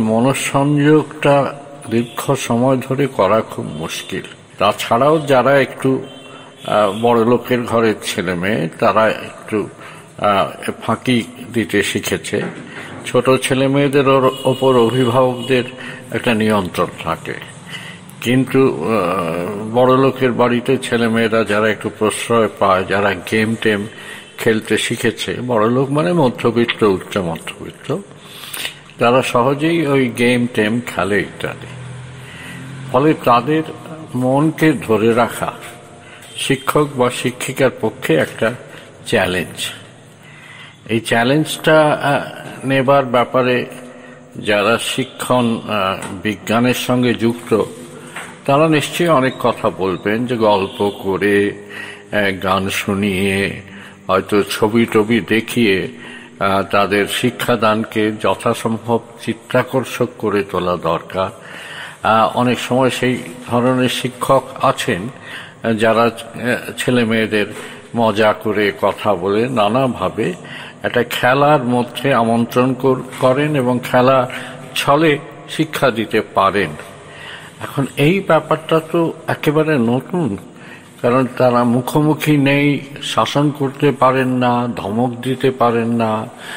মনঃসংযোগটা দীর্ঘ সময় ধরে করা খুব মুশকিল। তাছাড়াও যারা একটু বড় লোকের ঘরের ছেলে মেয়ে তারা একটু ফাঁকি দিতে শিখেছে। ছোট ছেলে মেয়েদের ওপর অভিভাবকদের একটা নিয়ন্ত্রণ থাকে, কিন্তু বড় লোকের বাড়িতে ছেলে মেয়েরা যারা একটু প্রশ্রয় পায়, যারা গেম টেম খেলতে শিখেছে, বড় লোক মানে মধ্যবিত্ত, উচ্চ মধ্যবিত্ত, তারা সহজেই ওই গেম টেম খেলে ইত্যাদি। ফলে তাদের মনকে ধরে রাখা শিক্ষক বা শিক্ষিকার পক্ষে একটা চ্যালেঞ্জ। এই চ্যালেঞ্জটা নেবার ব্যাপারে যারা শিক্ষণ বিজ্ঞানের সঙ্গে যুক্ত তারা নিশ্চয়ই অনেক কথা বলবেন, যে গল্প করে, গান শুনিয়ে, হয়তো ছবি টবি দেখিয়ে তাদের শিক্ষাদানকে যথাসম্ভব চিত্তাকর্ষক করে তোলা দরকার। অনেক সময় সেই ধরনের শিক্ষক আছেন যারা ছেলে মেয়েদের মজা করে কথা বলে নানাভাবে একটা খেলার মধ্যে আমন্ত্রণ করেন এবং খেলা ছলে শিক্ষা দিতে পারেন। এখন এই ব্যাপারটা তো একেবারে নতুন, কারণ তারা মুখোমুখি নেই, শাসন করতে পারেন না, ধমক দিতে পারেন না,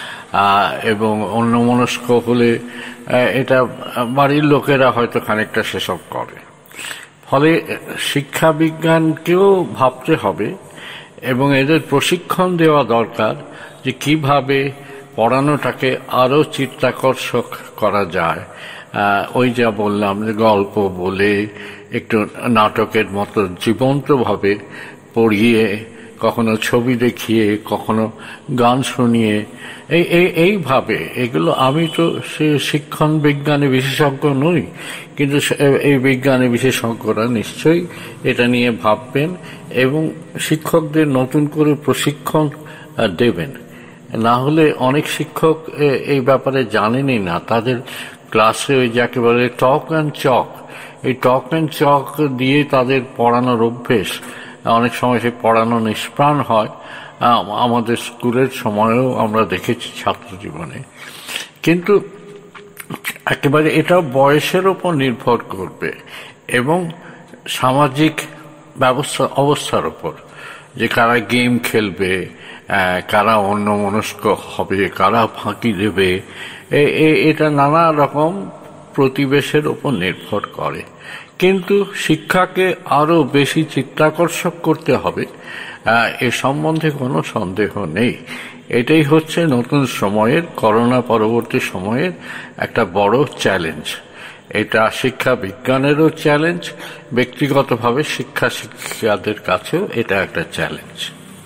এবং অন্যমনস্ক হলে এটা বাড়ির লোকেরা হয়তো খানিকটা সেসব করে। ফলে শিক্ষা বিজ্ঞানকেও ভাবতে হবে এবং এদের প্রশিক্ষণ দেওয়া দরকার যে কিভাবে পড়ানোটাকে আরো চিত্তাকর্ষক করা যায়। ওই যা বললাম, যে গল্প বলে, একটু নাটকের মতো জীবন্তভাবে পড়িয়ে, কখনো ছবি দেখিয়ে, কখনো গান শুনিয়ে, এইভাবে এগুলো। আমি তো সে শিক্ষণ বিজ্ঞানে বিশেষজ্ঞ নই, কিন্তু এই বিজ্ঞানে বিশেষজ্ঞরা নিশ্চয়ই এটা নিয়ে ভাববেন এবং শিক্ষকদের নতুন করে প্রশিক্ষণ দেবেন। না হলে অনেক শিক্ষক এই ব্যাপারে জানেনই না। তাদের ক্লাসে ওই যাকে বলে টক অ্যান্ড চক, এই টক অ্যান্ড চক দিয়ে তাদের পড়ানোর অভ্যেস, অনেক সময় সে পড়ানো নিষ্প্রাণ হয়। আমাদের স্কুলের সময়ও আমরা দেখেছি ছাত্র জীবনে। কিন্তু একেবারে এটা বয়সের উপর নির্ভর করবে এবং সামাজিক অবস্থার উপর, যে কারা গেম খেলবে, কারা অন্যমনস্ক হবে, কারা ফাঁকি দেবে, এটা নানা রকম প্রতিবেশের উপর নির্ভর করে। কিন্তু শিক্ষাকে আরো বেশি চিত্তাকর্ষক করতে হবে, এ সম্বন্ধে কোনো সন্দেহ নেই। এটাই হচ্ছে নতুন সময়ের, করোনা পরবর্তী সময়ের একটা বড় চ্যালেঞ্জ। এটা শিক্ষা বিজ্ঞানেরও চ্যালেঞ্জ, ব্যক্তিগতভাবে শিক্ষা শিক্ষিকাদের কাছেও এটা একটা চ্যালেঞ্জ।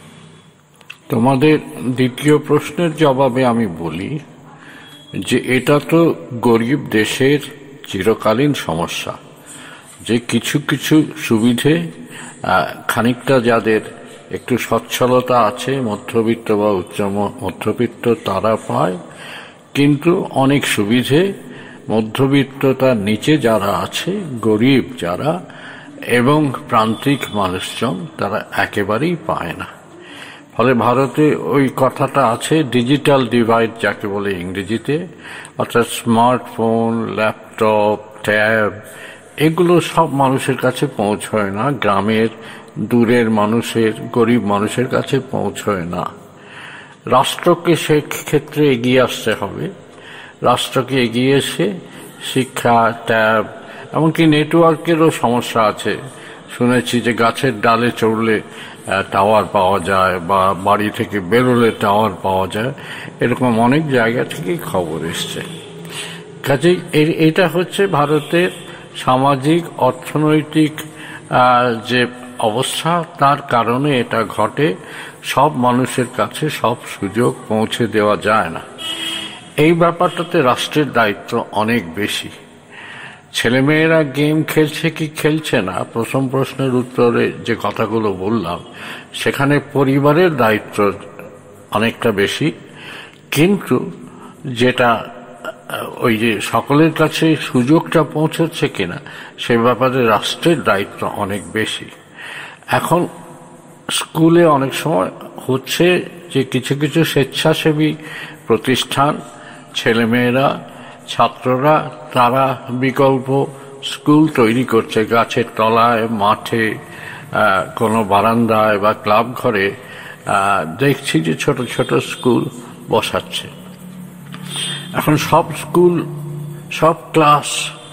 তোমাদের দ্বিতীয় প্রশ্নের জবাবে আমি বলি যে এটা তো গরিব দেশের চিরকালীন সমস্যা, যে কিছু কিছু সুবিধে খানিকটা যাদের একটু সচ্ছলতা আছে, মধ্যবিত্ত বা উচ্চ মধ্যবিত্ত, তারা পায়, কিন্তু অনেক সুবিধে মধ্যবিত্ততার নিচে যারা আছে, গরিব যারা এবং প্রান্তিক মানুষজন, তারা একেবারেই পায় না। ফলে ভারতে ওই কথাটা আছে, ডিজিটাল ডিভাইড যাকে বলে ইংরেজিতে, অর্থাৎ স্মার্টফোন, ল্যাপটপ, ট্যাব, এগুলো সব মানুষের কাছে পৌঁছয় না, গ্রামের দূরের মানুষের, গরিব মানুষের কাছে পৌঁছয় না। রাষ্ট্রকে সেক্ষেত্রে এগিয়ে আসতে হবে। রাষ্ট্রকে এগিয়ে এসে শিক্ষা, ট্যাব, এমনকি নেটওয়ার্কেরও সমস্যা আছে। শুনেছি যে গাছের ডালে চড়লে টাওয়ার পাওয়া যায়, বা বাড়ি থেকে বেরোলে টাওয়ার পাওয়া যায়, এরকম অনেক জায়গা থেকেই খবর এসছে। কাজেই এটা হচ্ছে ভারতের সামাজিক অর্থনৈতিক যে অবস্থা, তার কারণে এটা ঘটে। সব মানুষের কাছে সব সুযোগ পৌঁছে দেওয়া যায় না। এই ব্যাপারটাতে রাষ্ট্রের দায়িত্ব অনেক বেশি। ছেলেমেয়েরা গেম খেলছে কি খেলছে না, প্রথম প্রশ্নের উত্তরে যে কথাগুলো বললাম, সেখানে পরিবারের দায়িত্ব অনেকটা বেশি। কিন্তু যেটা ওই যে সকলের কাছে সুযোগটা পৌঁছচ্ছে কিনা, সে ব্যাপারে রাষ্ট্রের দায়িত্ব অনেক বেশি। এখন স্কুলে অনেক সময় হচ্ছে যে কিছু কিছু স্বেচ্ছাসেবী প্রতিষ্ঠান, ছেলেমেয়েরা, ছাত্ররা, তারা বিকল্প স্কুল তৈরি করছে গাছের তলায়, মাঠে, কোনো বারান্দায় বা ক্লাব ঘরে দেখছি যে ছোট ছোট স্কুল বসাচ্ছে। এখন সব স্কুল, সব ক্লাস,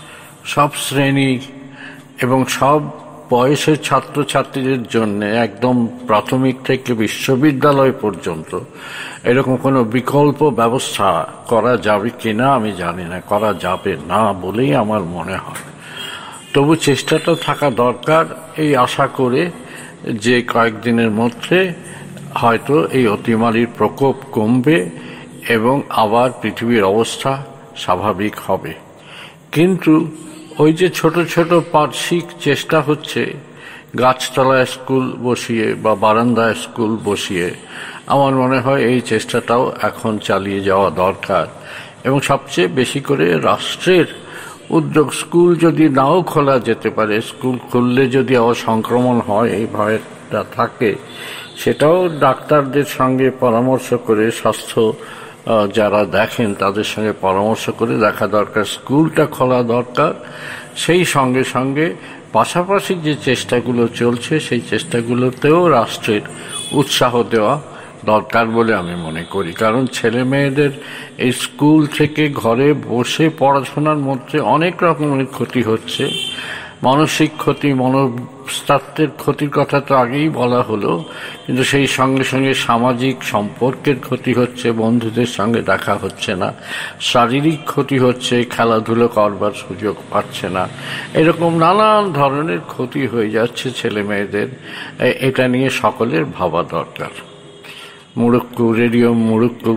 সব শ্রেণী এবং সব বয়সের ছাত্রছাত্রীদের জন্য একদম প্রাথমিক থেকে বিশ্ববিদ্যালয় পর্যন্ত এরকম কোনো বিকল্প ব্যবস্থা করা যাবে কিনা আমি জানি না, করা যাবে না বলেই আমার মনে হয়। তবু চেষ্টাটা থাকা দরকার, এই আশা করে যে কয়েকদিনের মধ্যে হয়তো এই অতিমারির প্রকোপ কমবে এবং আবার পৃথিবীর অবস্থা স্বাভাবিক হবে। কিন্তু ওই যে ছোট ছোট পার্শ্বিক চেষ্টা হচ্ছে, গাছতলায় স্কুল বসিয়ে বা বারান্দায় স্কুল বসিয়ে, আমার মনে হয় এই চেষ্টাটাও এখন চালিয়ে যাওয়া দরকার। এবং সবচেয়ে বেশি করে রাষ্ট্রের উদ্যোগ, স্কুল যদি নাও খোলা যেতে পারে, স্কুল খুললে যদি আবার সংক্রমণ হয় এই ভয়টা থাকে, সেটাও ডাক্তারদের সঙ্গে পরামর্শ করে, স্বাস্থ্য যারা দেখেন তাদের সঙ্গে পরামর্শ করে দেখা দরকার, স্কুলটা খোলা দরকার। সেই সঙ্গে সঙ্গে পাশাপাশি যে চেষ্টাগুলো চলছে সেই চেষ্টাগুলোতেও রাষ্ট্রের উৎসাহ দেওয়া দরকার বলে আমি মনে করি। কারণ ছেলে মেয়েদের এই স্কুল থেকে ঘরে বসে পড়াশোনার মধ্যে অনেক রকমের ক্ষতি হচ্ছে, মানসিক ক্ষতি, মনস্বাস্থ্যের ক্ষতির কথা তো আগেই বলা হলো, কিন্তু সেই সঙ্গে সঙ্গে সামাজিক সম্পর্কের ক্ষতি হচ্ছে, বন্ধুদের সঙ্গে দেখা হচ্ছে না, শারীরিক ক্ষতি হচ্ছে, খেলাধুলো করবার সুযোগ পাচ্ছে না, এরকম নানান ধরনের ক্ষতি হয়ে যাচ্ছে ছেলে মেয়েদের। এটা নিয়ে সকলের ভাবা দরকার। মুরুক্কু রেডিও মুরুক্কু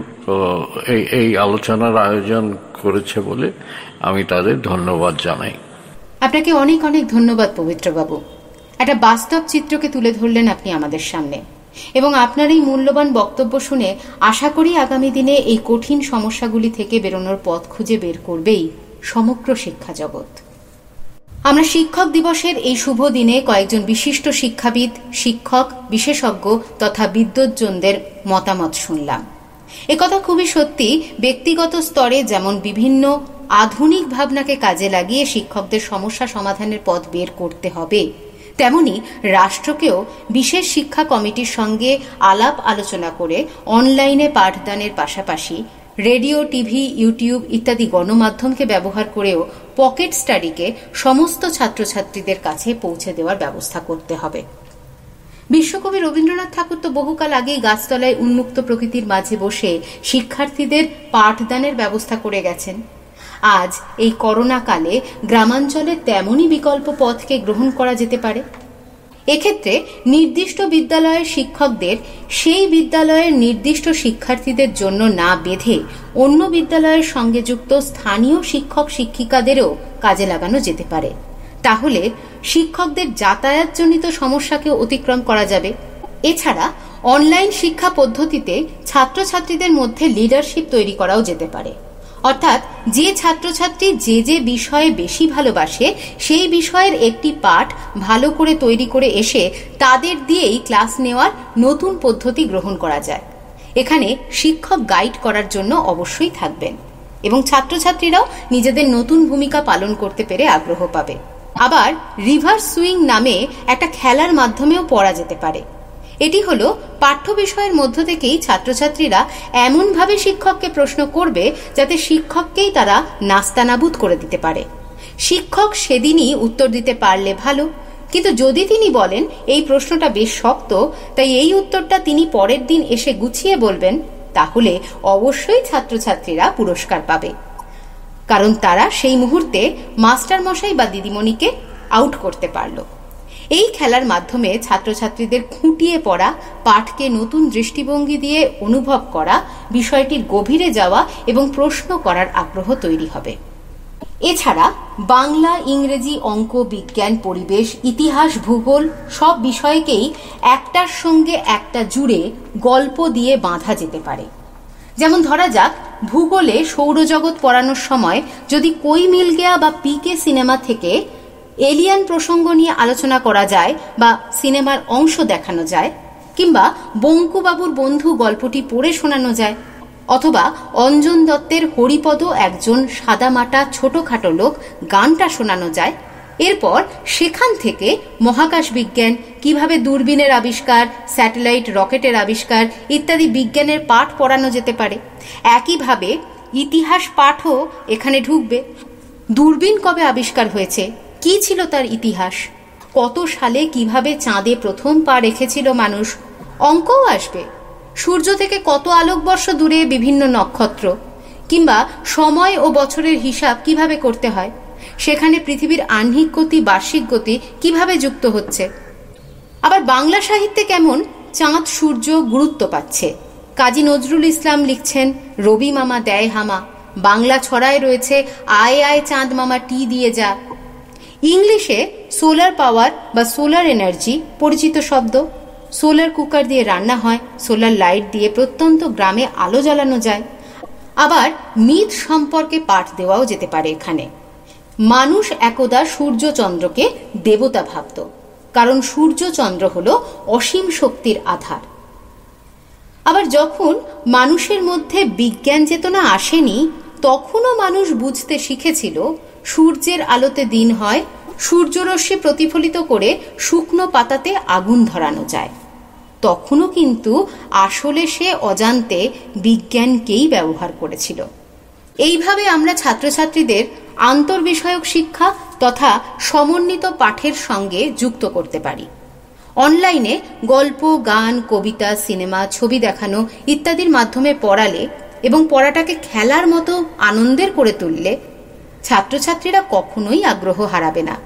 এই আলোচনার আয়োজন করেছে বলে আমি তাদের ধন্যবাদ জানাই। আপনাকে অনেক অনেক ধন্যবাদ পবিত্রবাবু। একটা বাস্তব চিত্রকে তুলে ধরলেন আপনি আমাদের সামনে, এবং আপনার এই মূল্যবান বক্তব্য শুনে আশা করি আগামী দিনে এই কঠিন সমস্যাগুলি থেকে বেরোনোর পথ খুঁজে বের করবেই সমগ্র শিক্ষা জগৎ। আমরা শিক্ষক দিবসের এই শুভ দিনে কয়েকজন বিশিষ্ট শিক্ষাবিদ, শিক্ষক, বিশেষজ্ঞ তথা বিদ্বজ্জনদের মতামত শুনলাম। একথা খুবই সত্যি, ব্যক্তিগত স্তরে যেমন বিভিন্ন আধুনিক ভাবনাকে কাজে লাগিয়ে শিক্ষকদের সমস্যা সমাধানের পথ বের করতে হবে, তেমনি রাষ্ট্রকেও বিশেষ শিক্ষা কমিটির সঙ্গে আলাপ আলোচনা করে অনলাইনে পাঠদানের পাশাপাশি রেডিও, টিভি, ইউটিউব ইত্যাদি গণমাধ্যমকে ব্যবহার করেও পকেট স্টাডিকে সমস্ত ছাত্রছাত্রীদের কাছে পৌঁছে দেওয়ার ব্যবস্থা করতে হবে। বিশ্বকবি রবীন্দ্রনাথ ঠাকুর তো বহুকাল আগেই গাছতলায় উন্মুক্ত প্রকৃতির মাঝে বসে শিক্ষার্থীদের পাঠদানের ব্যবস্থা করে গেছেন। আজ এই করোনা কালে গ্রামাঞ্চলে তেমনই বিকল্প পথকে গ্রহণ করা যেতে পারে। এক্ষেত্রে নির্দিষ্ট বিদ্যালয়ের শিক্ষকদের সেই বিদ্যালয়ের নির্দিষ্ট শিক্ষার্থীদের জন্য না বেঁধে অন্য বিদ্যালয়ের সঙ্গে যুক্ত স্থানীয় শিক্ষক শিক্ষিকাদেরও কাজে লাগানো যেতে পারে। তাহলে শিক্ষকদের যাতায়াতজনিত সমস্যাকে অতিক্রম করা যাবে। এছাড়া অনলাইন শিক্ষা পদ্ধতিতে ছাত্রছাত্রীদের মধ্যে লিডারশিপ তৈরি করাও যেতে পারে। অর্থাৎ যে ছাত্রছাত্রী যে যে বিষয়ে বেশি ভালোবাসে সেই বিষয়ের একটি পাঠ ভালো করে তৈরি করে এসে তাদের দিয়েই ক্লাস নেওয়ার নতুন পদ্ধতি গ্রহণ করা যায়। এখানে শিক্ষক গাইড করার জন্য অবশ্যই থাকবেন এবং ছাত্রছাত্রীরাও নিজেদের নতুন ভূমিকা পালন করতে পেরে আগ্রহ পাবে। আবার রিভার্স সুইং নামে একটা খেলার মাধ্যমেও পড়া যেতে পারে। এটি হলো পাঠ্য বিষয়ের মধ্য থেকেই ছাত্রছাত্রীরা এমনভাবে শিক্ষককে প্রশ্ন করবে যাতে শিক্ষককেই তারা নাস্তানাবুদ করে দিতে পারে। শিক্ষক সেদিনই উত্তর দিতে পারলে ভালো, কিন্তু যদি তিনি বলেন এই প্রশ্নটা বেশ শক্ত, তাই এই উত্তরটা তিনি পরের দিন এসে গুছিয়ে বলবেন, তাহলে অবশ্যই ছাত্রছাত্রীরা পুরস্কার পাবে, কারণ তারা সেই মুহূর্তে মাস্টারমশাই বা দিদিমণিকে আউট করতে পারল। এই খেলার মাধ্যমে ছাত্রছাত্রীদের খুঁটিয়ে পড়া, পাঠকে নতুন দৃষ্টিভঙ্গি দিয়ে অনুভব করা, বিষয়টির গভীরে যাওয়া এবং প্রশ্ন করার আগ্রহ তৈরি হবে। এছাড়া বাংলা, ইংরেজি, অঙ্ক, বিজ্ঞান, পরিবেশ, ইতিহাস, ভূগোল সব বিষয়কেই একটার সঙ্গে একটা জুড়ে গল্প দিয়ে বাঁধা যেতে পারে। যেমন ধরা যাক, ভূগোলে সৌরজগৎ পড়ানোর সময় যদি কই মিল গেয়া বা পিকে সিনেমা থেকে এলিয়ান প্রসঙ্গ নিয়ে আলোচনা করা যায় বা সিনেমার অংশ দেখানো যায়, কিংবা বঙ্কুবাবুর বন্ধু গল্পটি পড়ে শোনানো যায়, অথবা অঞ্জন দত্তের হরিপদ একজন সাদামাটা ছোটখাটো লোক গানটা শোনানো যায়, এরপর সেখান থেকে মহাকাশ বিজ্ঞান, কিভাবে দূরবীনের আবিষ্কার, স্যাটেলাইট, রকেটের আবিষ্কার ইত্যাদি বিজ্ঞানের পাঠ পড়ানো যেতে পারে। একইভাবে ইতিহাস পাঠও এখানে ঢুকবে। দূরবীন কবে আবিষ্কার হয়েছে, কি ছিল তার ইতিহাস, কত সালে কিভাবে চাঁদে প্রথম পা রেখেছিল মানুষ, অঙ্কও আসবে। সূর্য থেকে কত আলোকবর্ষ দূরে বিভিন্ন নক্ষত্র, কিংবা সময় ও বছরের হিসাব কিভাবে করতে হয়, সেখানে পৃথিবীর আহ্নিক গতি, বার্ষিক গতি কিভাবে যুক্ত হচ্ছে। আবার বাংলা সাহিত্যে কেমন চাঁদ সূর্য গুরুত্ব পাচ্ছে। কাজী নজরুল ইসলাম লিখছেন রবি মামা দেয় হামা, বাংলা ছড়ায় রয়েছে আয় আয় চাঁদ মামা টি দিয়ে যা। ইংলিশে সোলার পাওয়ার বা সোলার এনার্জি পরিচিত শব্দ। সোলার কুকার দিয়ে রান্না হয়, সোলার লাইট দিয়ে প্রত্যন্ত গ্রামে আলো জ্বালানো যায়। আবার মিথ সম্পর্কে পাঠ দেওয়াও যেতে পারে এখানে। মানুষ একদা সূর্য চন্দ্রকে দেবতা ভাবত, কারণ সূর্য চন্দ্র হল অসীম শক্তির আধার। আবার যখন মানুষের মধ্যে বিজ্ঞান চেতনা আসেনি, তখনও মানুষ বুঝতে শিখেছিল সূর্যের আলোতে দিন হয়, সূর্যরশ্মি প্রতিফলিত করে শুকনো পাতাতে আগুন ধরানো যায়। তখনও কিন্তু আসলে সে অজান্তে বিজ্ঞানকেই ব্যবহার করেছিল। এইভাবে আমরা ছাত্রছাত্রীদের আন্তর্বিষয়ক শিক্ষা তথা সমন্বিত পাঠের সঙ্গে যুক্ত করতে পারি। অনলাইনে গল্প, গান, কবিতা, সিনেমা, ছবি দেখানো ইত্যাদির মাধ্যমে পড়ালে এবং পড়াটাকে খেলার মতো আনন্দের করে তুললে ছাত্রছাত্রীরা কখনোই আগ্রহ হারাবে না।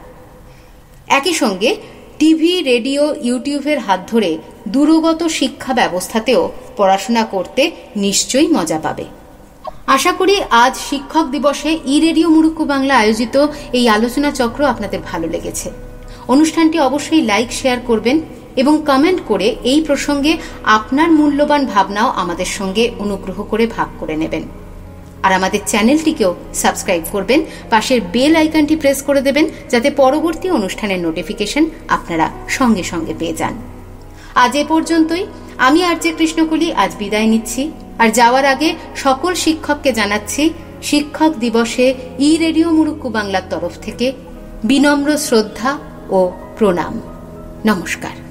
একই সঙ্গে টিভি, রেডিও, ইউটিউবের হাত ধরে দূরগত শিক্ষা ব্যবস্থাতেও পড়াশোনা করতে নিশ্চয়ই মজা পাবে। আশা করি আজ শিক্ষক দিবসে ই রেডিও মুরুক্কু বাংলা আয়োজিত এই আলোচনা চক্র আপনাদের ভালো লেগেছে। অনুষ্ঠানটি অবশ্যই লাইক, শেয়ার করবেন এবং কমেন্ট করে এই প্রসঙ্গে আপনার মূল্যবান ভাবনাও আমাদের সঙ্গে অনুগ্রহ করে ভাগ করে নেবেন। আর আমাদের চ্যানেলটিকেও সাবস্ক্রাইব করবেন, পাশের বেল আইকনটি প্রেস করে দেবেন যাতে পরবর্তী অনুষ্ঠানের নোটিফিকেশন আপনারা সঙ্গে সঙ্গে পেয়ে যান। আজ এ পর্যন্তই। আমি আরজে কৃষ্ণকলি আজ বিদায় নিচ্ছি। আর যাওয়ার আগে সকল শিক্ষককে জানাচ্ছি শিক্ষক দিবসে ই রেডিও মুরুক্কু বাংলার তরফ থেকে বিনম্র শ্রদ্ধা ও প্রণাম। নমস্কার।